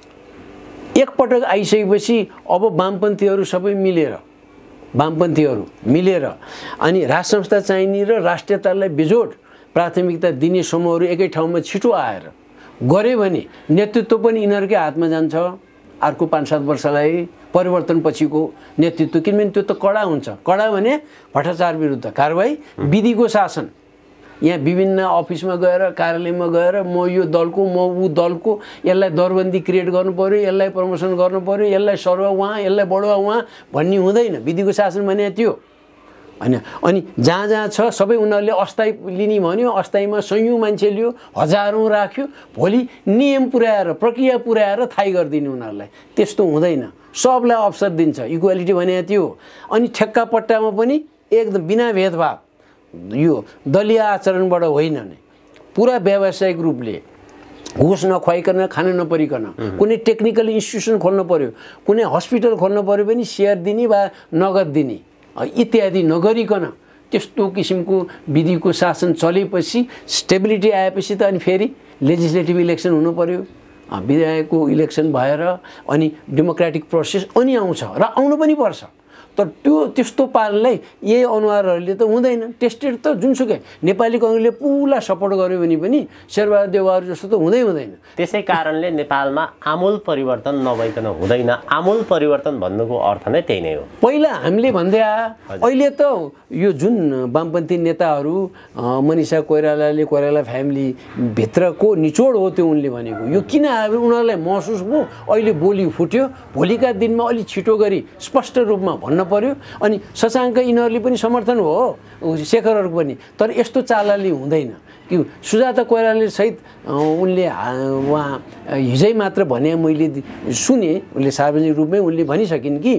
S2: एकपटक आइसकेपछि अब वामपन्थीहरू सबै मिलेर वामपन्थीहरू मिलेर अनि राज संस्था चाहिने र राष्ट्रियतालाई बेजोड प्राथमिकता दिने समूहहरू एकै ठाउँमा छिटो आएर गरे भने नेतृत्व पनि यिनीहरूकै हातमा जान्छ। अर्को पाँच सात वर्षलाई परिवर्तन पछिको नेतृत्व, किनभने त्यो त कडा हुन्छ। कडा भने भ्रष्टाचार विरुद्ध कारबाही, विधिको शासन। यहाँ विभिन्न अफिसमा गएर कार्यालयमा गएर म यो दलको म ऊ दलको, यसलाई दरबन्दी क्रिएट गर्नु पर्यो, यसलाई प्रमोसन गर्नु पर्यो, यसलाई सर्व उहाँ, यसलाई बढुवा उहाँ भन्ने हुँदैन। विधिको शासन भने त्यो होइन। अनि जहाँ जहाँ छ सबै उनीहरूले अस्थायी लिने भन्यो, अस्थायीमा सयौँ मान्छे लियो, हजारौँ राख्यो। भोलि नियम पुर्याएर प्रक्रिया पुर्याएर थाहै गरिदिने उनीहरूलाई। त्यस्तो हुँदैन, सबलाई अवसर दिन्छ। इक्वालिटी भने त्यो। अनि ठेक्का पट्टामा पनि एकदम बिना भेदभाव, यो दलीय आचरणबाट होइन नै, पुरा व्यावसायिक रूपले घुस नखुवाइकन, खान नपरिकन, कुनै टेक्निकल इन्स्टिट्युसन खोल्नु पर्यो, कुनै हस्पिटल खोल्नु पर्यो भने सेयर दिने वा नगद दिने इत्यादि नगरिकन त्यस्तो किसिमको विधिको शासन चलेपछि, स्टेबिलिटी आएपछि त अनि फेरि लेजिस्लेटिभ इलेक्सन हुनु पर्यो, विधायकको इलेक्सन भएर अनि डेमोक्रेटिक प्रोसेस अनि आउँछ र आउनु पनि पर्छ। तर त्यो त्यस्तो पारालाई यही अनुहारहरूले त हुँदैन। टेस्टेड त जुनसुकै नेपाली कङ्ग्रेसले पुरा सपोर्ट गर्यो भने पनि शेरबहादुर देउवाहरू जस्तो त हुँदै हुँदैन।
S1: त्यसै कारणले नेपालमा आमूल परिवर्तन नभइकन हुँदैन। आमूल परिवर्तन भन्नुको अर्थ नै त्यही नै हो।
S2: पहिला हामीले भन्दै आए, अहिले त यो जुन वामपन्थी नेताहरू मनिषा कोइरालाले, कोइराला फ्यामिली भित्रको निचोड हो त्यो उनले भनेको। यो किन आयो उनीहरूलाई महसुस भयो, अहिले बोली फुट्यो, भोलिका दिनमा अलि छिटो गरी स्पष्ट रूपमा भन्न पर्यो अनि शशाङ्क यिनीहरूले पनि समर्थन हो शेखरहरूको पनि। तर यस्तो चालले हुँदैन कि सुजाता कोइराला सहित उनले उहाँ हिजै मात्र भने मैले सुने उनले सार्वजनिक रूपमै उनले भनिसकिन् कि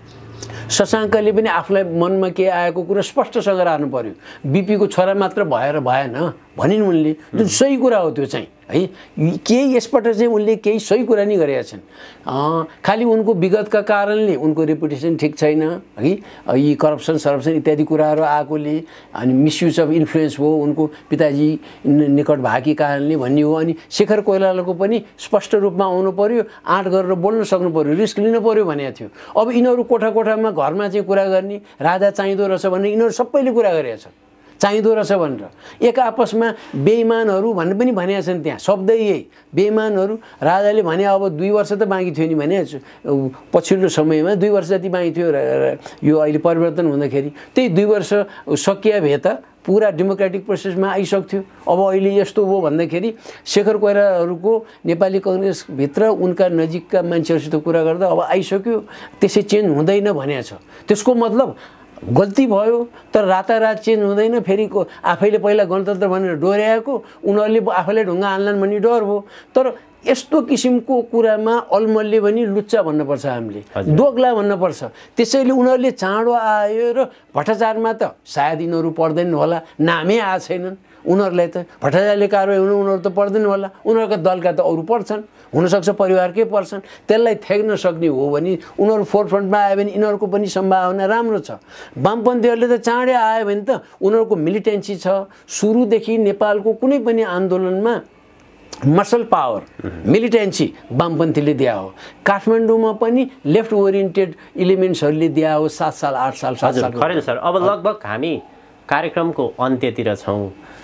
S2: शशाङ्कले पनि आफूलाई मनमा के आएको कुरा स्पष्टसँग राख्नु पर्यो, बिपीको छोरा मात्र भएर भएन भनिन् उनले, जुन सही कुरा हो त्यो चाहिँ है। केही यसपल्ट चाहिँ उनले केही सही कुरा नि गरेका छन्। खालि उनको विगतका कारणले उनको रेपुटेसन ठिक छैन है, यी करप्सन सरप्सन इत्यादि कुराहरू आएकोले अनि मिसयुज अफ इन्फ्लुएन्स हो उनको पिताजी निकट भएकै कारणले भन्ने हो। अनि शेखर कोइरालाको पनि स्पष्ट रूपमा आउनु पर्यो, आँट गरेर बोल्न सक्नु पर्यो, रिस्क लिनु पर्यो भनेको थियो। अब यिनीहरू कोठा कोठामा घरमा चाहिँ कुरा गर्ने, राजा चाहिँदो रहेछ भनेर यिनीहरू सबैले कुरा गरेका छन्, चाहिँदो रहेछ भनेर। एक आपसमा बेइमानहरू भन्ने पनि भनेका छन्, त्यहाँ शब्दै यही बेइमानहरू। राजाले भने अब दुई वर्ष त बाँकी थियो नि भने पछिल्लो समयमा दुई वर्ष जति बाँकी थियो यो अहिले परिवर्तन हुँदाखेरि, त्यही दुई वर्ष सकिया भए त पुरा डेमोक्रेटिक प्रोसेसमा आइसक्थ्यो। अब अहिले यस्तो हो भन्दाखेरि शेखर कोइरालाहरूको नेपाली कङ्ग्रेसभित्र उनका नजिकका मान्छेहरूसित कुरा गर्दा अब आइसक्यो, त्यसै चेन्ज हुँदैन भनेको छ। त्यसको मतलब गल्ती भयो तर रातारात चेन्ज हुँदैन। फेरि को आफैले पहिला गणतन्त्र भनेर डोर्याएको उनीहरूले आफैलाई ढुङ्गा हाल्लान् भन्ने डर भयो। तर यस्तो किसिमको कुरामा अलमलले पनि लुच्चा भन्नुपर्छ, हामीले दोग्ला भन्नुपर्छ। त्यसैले उनीहरूले चाँडो आयो र भ्रष्टाचारमा त सायद यिनीहरू पर्दैन होला, नामै आएको छैनन् उनीहरूलाई त। भ्रष्टाचारले कारवाही हुनु उनीहरू त पर्दैन होला, उनीहरूका दलका त अरू पर्छन्, हुनसक्छ परिवारकै पर्छन्। त्यसलाई थ्याक्न सक्ने हो भने उनीहरू फोरफ्रन्टमा आयो भने यिनीहरूको पनि सम्भावना राम्रो छ। वामपन्थीहरूले त चाँडै आयो भने त उनीहरूको मिलिटेन्सी छ। सुरुदेखि नेपालको कुनै पनि आन्दोलनमा मसल पावर मिलिटेन्सी वामपन्थीले दिया हो। काठमाडौँमा पनि लेफ्ट ओरिएन्टेड इलिमेन्ट्सहरूले दिया हो। सात साल आठ साल सात साल
S1: खरेल सर, अब लगभग हामी कार्यक्रमको अन्त्यतिर छौँ।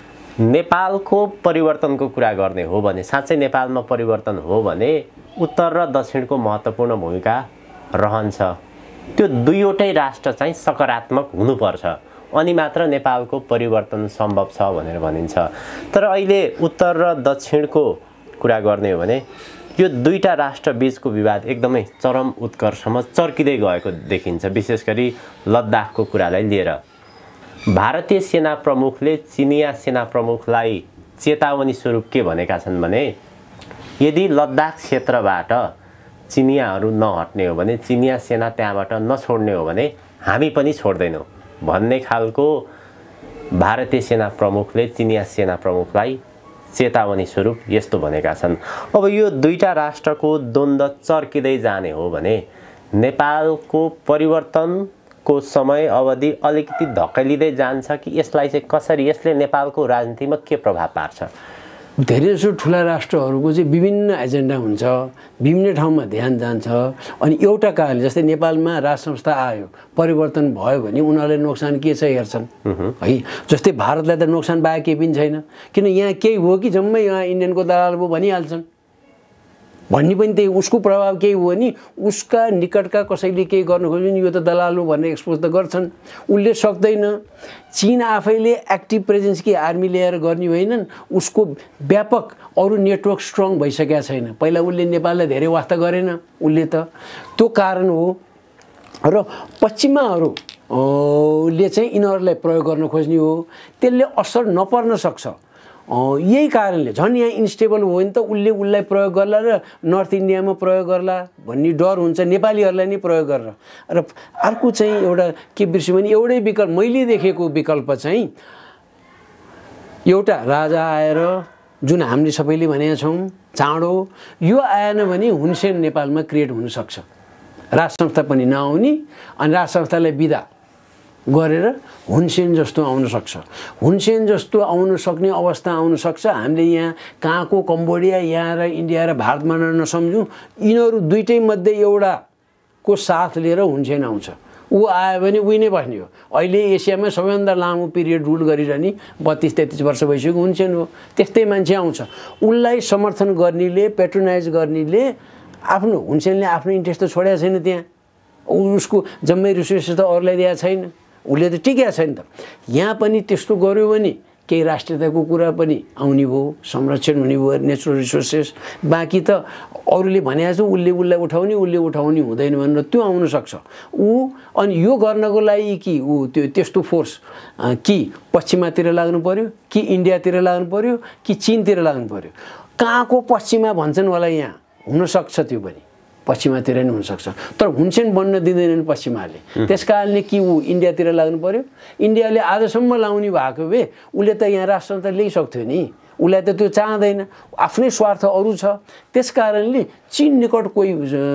S1: नेपालको परिवर्तनको कुरा गर्ने हो भने, साँच्चै नेपालमा परिवर्तन हो भने उत्तर र दक्षिणको महत्त्वपूर्ण भूमिका रहन्छ। त्यो दुईवटै राष्ट्र चाहिँ सकारात्मक हुनुपर्छ अनि मात्र नेपालको परिवर्तन सम्भव छ भनेर भनिन्छ। तर अहिले उत्तर र दक्षिणको कुरा गर्ने हो भने यो दुईटा राष्ट्र बीचको विवाद एकदमै चरम उत्कर्षमा चर्किँदै गएको देखिन्छ, विशेष गरी लद्दाखको कुरालाई लिएर। भारतीय सेना प्रमुखले चिनिया सेना प्रमुखलाई चेतावनी स्वरूप के भनेका छन् भने यदि लद्दाख क्षेत्रबाट चिनियाहरू नहट्ने हो भने, चिनिया सेना त्यहाँबाट नछोड्ने हो भने हामी पनि छोड्दैनौँ भन्ने खालको भारतीय सेना प्रमुखले चिनिया सेना प्रमुखलाई चेतावनी स्वरूप यस्तो भनेका छन्। अब यो दुईटा राष्ट्रको द्वन्द्व चर्किँदै जाने हो भने नेपालको परिवर्तनको समय अवधि अलिकति धकेलिँदै जान्छ कि यसलाई चाहिँ कसरी, यसले नेपालको राजनीतिमा के प्रभाव पार्छ?
S2: धेरै जसो ठुला राष्ट्रहरूको चाहिँ विभिन्न एजेन्डा हुन्छ, विभिन्न ठाउँमा ध्यान जान्छ। अनि एउटा कारणले जस्तै नेपालमा राज संस्था आयो, परिवर्तन भयो भने उनीहरूले नोक्सान के छ हेर्छन् है। जस्तै भारतलाई त नोक्सान बाहेक केही पनि छैन, किन यहाँ केही हो कि जम्मै यहाँ इन्डियनको दलाल भयो भनिहाल्छन् भन्ने पनि त्यही। उसको प्रभाव केही हो भने उसका निकटका कसैले केही गर्नु खोज्यो भने यो त दलाल हो भनेर एक्सपोज त गर्छन्, उसले सक्दैन। चीन आफैले एक्टिभ प्रेजेन्स कि आर्मी ल्याएर गर्ने होइनन्, उसको व्यापक अरू नेटवर्क स्ट्रङ भइसकेका छैन। पहिला उसले नेपाललाई धेरै वास्ता गरेन उसले त, त्यो कारण हो। र पश्चिमाहरूले चाहिँ यिनीहरूलाई प्रयोग गर्न खोज्ने हो, त्यसले असर नपर्न सक्छ। यही कारणले झन् यहाँ इन्स्टेबल हो भने त उसले उसलाई प्रयोग गर्ला र नर्थ इन्डियामा प्रयोग गर्ला भन्ने डर हुन्छ, नेपालीहरूलाई नै प्रयोग गरेर। र अर्को चाहिँ एउटा के बिर्स्यो भने एउटै विकल्प मैले देखेको विकल्प चाहिँ एउटा राजा आएर जुन हामीले सबैले भनेका छौँ चाँडो, यो आएन भने हुनसेन नेपालमा क्रिएट हुनसक्छ। राज संस्था पनि नआउने अनि राज संस्थालाई बिदा गरेर हुनसेन जस्तो आउन सक्छ। हुनसेन जस्तो आउन सक्ने अवस्था आउन सक्छ। हामीले यहाँ कहाँको कम्बोडिया यहाँ र इन्डिया र भारतमा नसम्झौँ, यिनीहरू दुईटै मध्ये एउटाको साथ लिएर हुनसेन आउँछ। ऊ आयो भने उही नै बस्ने हो। अहिले एसियामा सबैभन्दा लामो पिरियड रुल गरिरहने बत्तिस तेत्तिस वर्ष भइसक्यो हुनसेन हो। त्यस्तै मान्छे आउँछ, उसलाई समर्थन गर्नेले पेट्रोनाइज गर्नेले आफ्नो हुनसेनले आफ्नो इन्ट्रेस्ट त छोडेको छैन, त्यहाँ उसको जम्मै रिसोर्सेस त अरूलाई दिएको छैन, उसले त टिकेको छैन त। यहाँ पनि त्यस्तो गर्यो भने केही राष्ट्रियताको कुरा पनि आउने भयो, संरक्षण हुने भयो, नेचुरल रिसोर्सेस। बाँकी त अरूले भनेको छ उसले उसलाई उठाउने उसले उठाउने हुँदैन भनेर त्यो आउन सक्छ ऊ। अनि यो गर्नको लागि कि ऊ त्यो त्यस्तो फोर्स कि पश्चिमातिर लाग्नु पर्यो, कि इन्डियातिर लाग्नु पर्यो, कि चीनतिर लाग्नु पर्यो। कहाँको पश्चिमा भन्छन् होला, यहाँ हुनसक्छ त्यो पनि पश्चिमातिर नै हुनसक्छ, तर हुन्छन् बन्न दिँदैनन् पश्चिमाले। त्यस कारणले कि ऊ इन्डियातिर लाग्नु पर्यो। इन्डियाले आजसम्म लाउने भएको भए उसले त यहाँ राष्ट्र त ल्याइसक्थ्यो नि, उसलाई त त्यो चाहँदैन, आफ्नै स्वार्थ अरू छ। त्यस कारणले चीन निकट कोही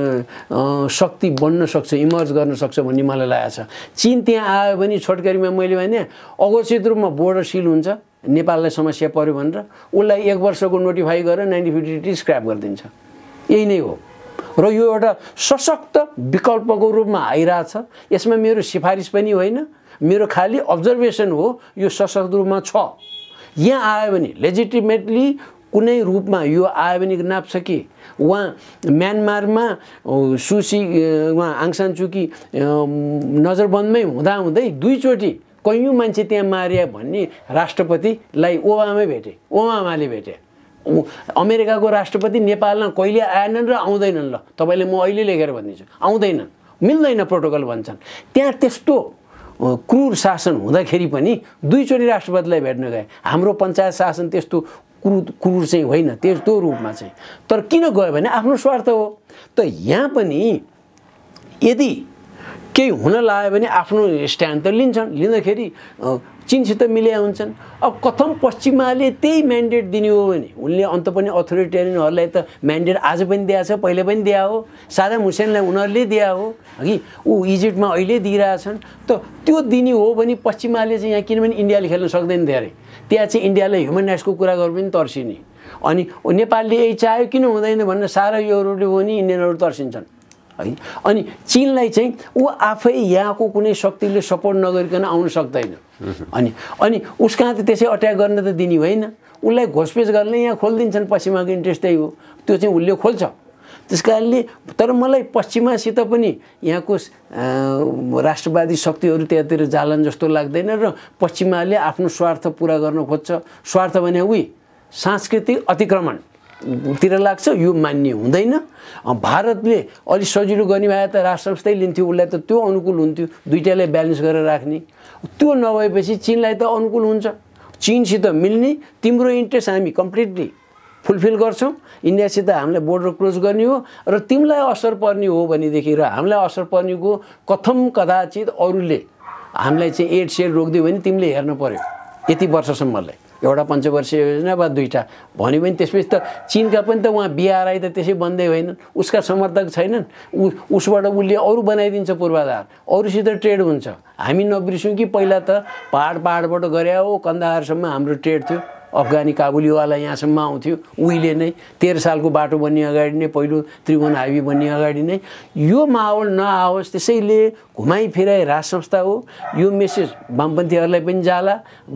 S2: शक्ति बन्न सक्छ, इमर्ज गर्न सक्छ भन्ने मलाई लागेको छ। चीन त्यहाँ आयो भने छोटकरीमा मैले भने अघोषित रूपमा बोर्डर सिल हुन्छ, नेपाललाई समस्या पर्यो भनेर उसलाई एक वर्षको नोटिफाई गरेर नाइन्टी फिफ्टी स्क्रैप गरिदिन्छ। यही नै हो र यो एउटा सशक्त विकल्पको रूपमा आइरहेछ। यसमा मेरो सिफारिस पनि होइन, मेरो खाली अब्जर्भेसन हो। यो सशक्त रूपमा छ। यहाँ आयो भने लेजिटिमेटली कुनै रूपमा यो आयो भने नाप्छ कि उहाँ म्यानमारमा सुसी उहाँ आङ सान सुकी नजरबन्दमै हुँदाहुँदै दुईचोटि कैयौँ मान्छे त्यहाँ मारिया भन्ने राष्ट्रपतिलाई ओबामै भेटे, ओबामाले भेटे। अमेरिकाको राष्ट्रपति नेपालमा कहिले आएनन् र आउँदैनन्। ल तपाईँले म अहिले लेखेर भनिदिन्छु, आउँदैनन्, मिल्दैन प्रोटोकल भन्छन्। त्यहाँ त्यस्तो क्रूर शासन हुँदाखेरि पनि दुईचोटि राष्ट्रपतिलाई भेट्न गए। हाम्रो पञ्चायत शासन त्यस्तो क्रूर क्रूर चाहिँ होइन त्यस्तो रूपमा चाहिँ। तर किन गयो भने आफ्नो स्वार्थ हो। त यहाँ पनि यदि केही हुन लाग्यो भने आफ्नो स्ट्यान्ड त लिन्छन्, लिँदाखेरि चीनसित मिल्या हुन्छन्। अब कथम पश्चिमाले त्यही म्यान्डेट दिने हो भने उनले अन्त पनि अथोरिटेरियनहरूलाई त म्यान्डेट आज पनि दिएको छ, पहिले पनि दिया हो। सादाम हुसेनलाई उनीहरूले दिया हो कि ऊ इजिप्टमा अहिले दिइरहेछन्। त त्यो दिने हो भने पश्चिमाले चाहिँ यहाँ किनभने इन्डियाले खेल्न सक्दैन धेरै, त्यहाँ चाहिँ इन्डियाले ह्युमन राइट्सको कुरा गर्नु पनि तर्सिने। अनि नेपालले यही चाह्यो किन हुँदैन भनेर सारा योहरूले हो भने इन्डियनहरू तर्सिन्छन् है। अनि चीनलाई चाहिँ ऊ आफै यहाँको कुनै शक्तिले सपोर्ट नगरिकन आउन सक्दैन। अनि अनि उसकहाँ त त्यसै अट्याक गर्न त दिने होइन, उसलाई घोषपेच गर्ने यहाँ खोलिदिन्छन्। पश्चिमाको इन्ट्रेस्ट त्यही हो, त्यो चाहिँ उसले खोल्छ। त्यस कारणले तर मलाई पश्चिमासित पनि यहाँको राष्ट्रवादी शक्तिहरू त्यहाँतिर जालन जस्तो लाग्दैन र पश्चिमाले आफ्नो स्वार्थ पुरा गर्न खोज्छ। स्वार्थ भने उही सांस्कृतिक अतिक्रमण तिर लाग्छ, यो मान्य हुँदैन। भारतले अलिक सजिलो गर्ने भए त राष्ट्रसंस्थै लिन्थ्यो, उसलाई त त्यो अनुकूल हुन्थ्यो, दुईटालाई ब्यालेन्स गरेर राख्ने। त्यो नभएपछि चीनलाई त अनुकूल हुन्छ। चीनसित मिल्ने तिम्रो इन्ट्रेस्ट हामी कम्प्लिटली फुलफिल गर्छौँ, इन्डियासित हामीलाई बोर्डर क्लोज गर्ने हो र तिमीलाई असर पर्ने हो भनेदेखि र हामीलाई असर पर्नेको कथम कदाचित अरूले हामीलाई चाहिँ एड सेड रोकिदियो भने तिमीले हेर्न पर्यो यति वर्षसम्मलाई। एउटा पञ्चवर्षीय योजना वा दुईवटा भन्यो भने त्यसपछि त चीनका पनि त उहाँ बिआरआई त त्यसै बन्दै होइनन्, उसका समर्थक छैनन्। उ उसबाट उसले अरू बनाइदिन्छ पूर्वाधार, अरूसित ट्रेड हुन्छ। हामी नबिर्सौँ कि पहिला त पहाड पहाडबाट गरे हो, कन्दाहारसम्म हाम्रो ट्रेड थियो। अफगानी काबुलीवाला यहाँसम्म आउँथ्यो उहिले नै। तेह्र सालको बाटो बन्ने अगाडि नै, पहिलो त्रिभुवन हाइवे बन्ने अगाडि नै। यो माहौल नआओस्, त्यसैले घुमाइ फिराइ राष्ट्र संस्था हो। यो मेसेज वामपन्थीहरूलाई पनि जाला,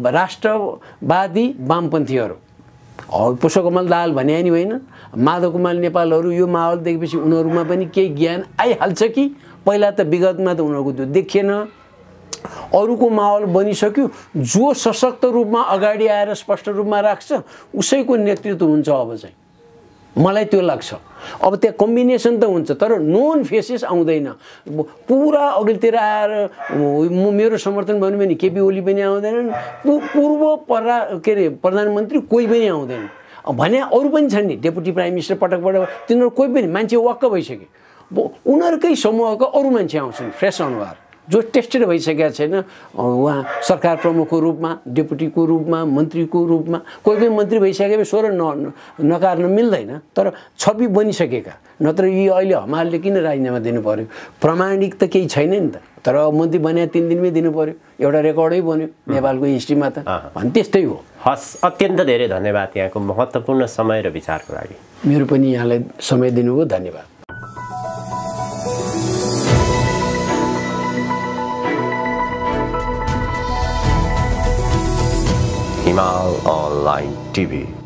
S2: राष्ट्रवादी वामपन्थीहरू। पुष्पकमल दाहाल भने नि होइन, माधव कुमार नेपालहरू यो माहौल देखेपछि उनीहरूमा पनि केही ज्ञान आइहाल्छ कि पहिला त विगतमा त उनीहरूको त्यो देखिएन। अरूको माहौल बनिसक्यो, जो सशक्त रूपमा अगाडि आएर स्पष्ट रूपमा राख्छ उसैको नेतृत्व हुन्छ। अब चाहिँ मलाई त्यो लाग्छ। अब त्यहाँ कम्बिनेसन त हुन्छ तर नोन फेसेस आउँदैन। पुरा अघिल्तिर आएर म मेरो समर्थन भन्नु भने केपी ओली पनि आउँदैनन्, पूर्व परा के अरे प्रधानमन्त्री कोही पनि आउँदैन भने अरू पनि छन् नि, डेपुटी प्राइम मिनिस्टर पटक पटक तिनीहरू कोही पनि मान्छे वाक्क भइसक्यो। उनीहरूकै समूहका अरू मान्छे आउँछन्, फ्रेस अनुहार जो टेस्टेड भइसकेका छैन। उहाँ सरकार प्रमुखको रूपमा, डेपुटीको रूपमा, मन्त्रीको रूपमा, कोही कोही मन्त्री भइसकेपछि स्वर न नकार्न मिल्दैन, तर छवि बनिसकेका। नत्र यी अहिले हमालले किन राजीनामा दिनु पर्यो? प्रमाणिक त केही छैन नि त, तर मन्त्री बने तिन दिनमै दिनु पर्यो, एउटा रेकर्डै बन्यो नेपालको हिस्ट्रीमा त। भने त्यस्तै हो।
S1: हस्, अत्यन्त धेरै धन्यवाद यहाँको महत्त्वपूर्ण समय र विचारको लागि।
S2: मेरो पनि यहाँलाई समय दिनुभयो, धन्यवाद।
S1: Himal Online T V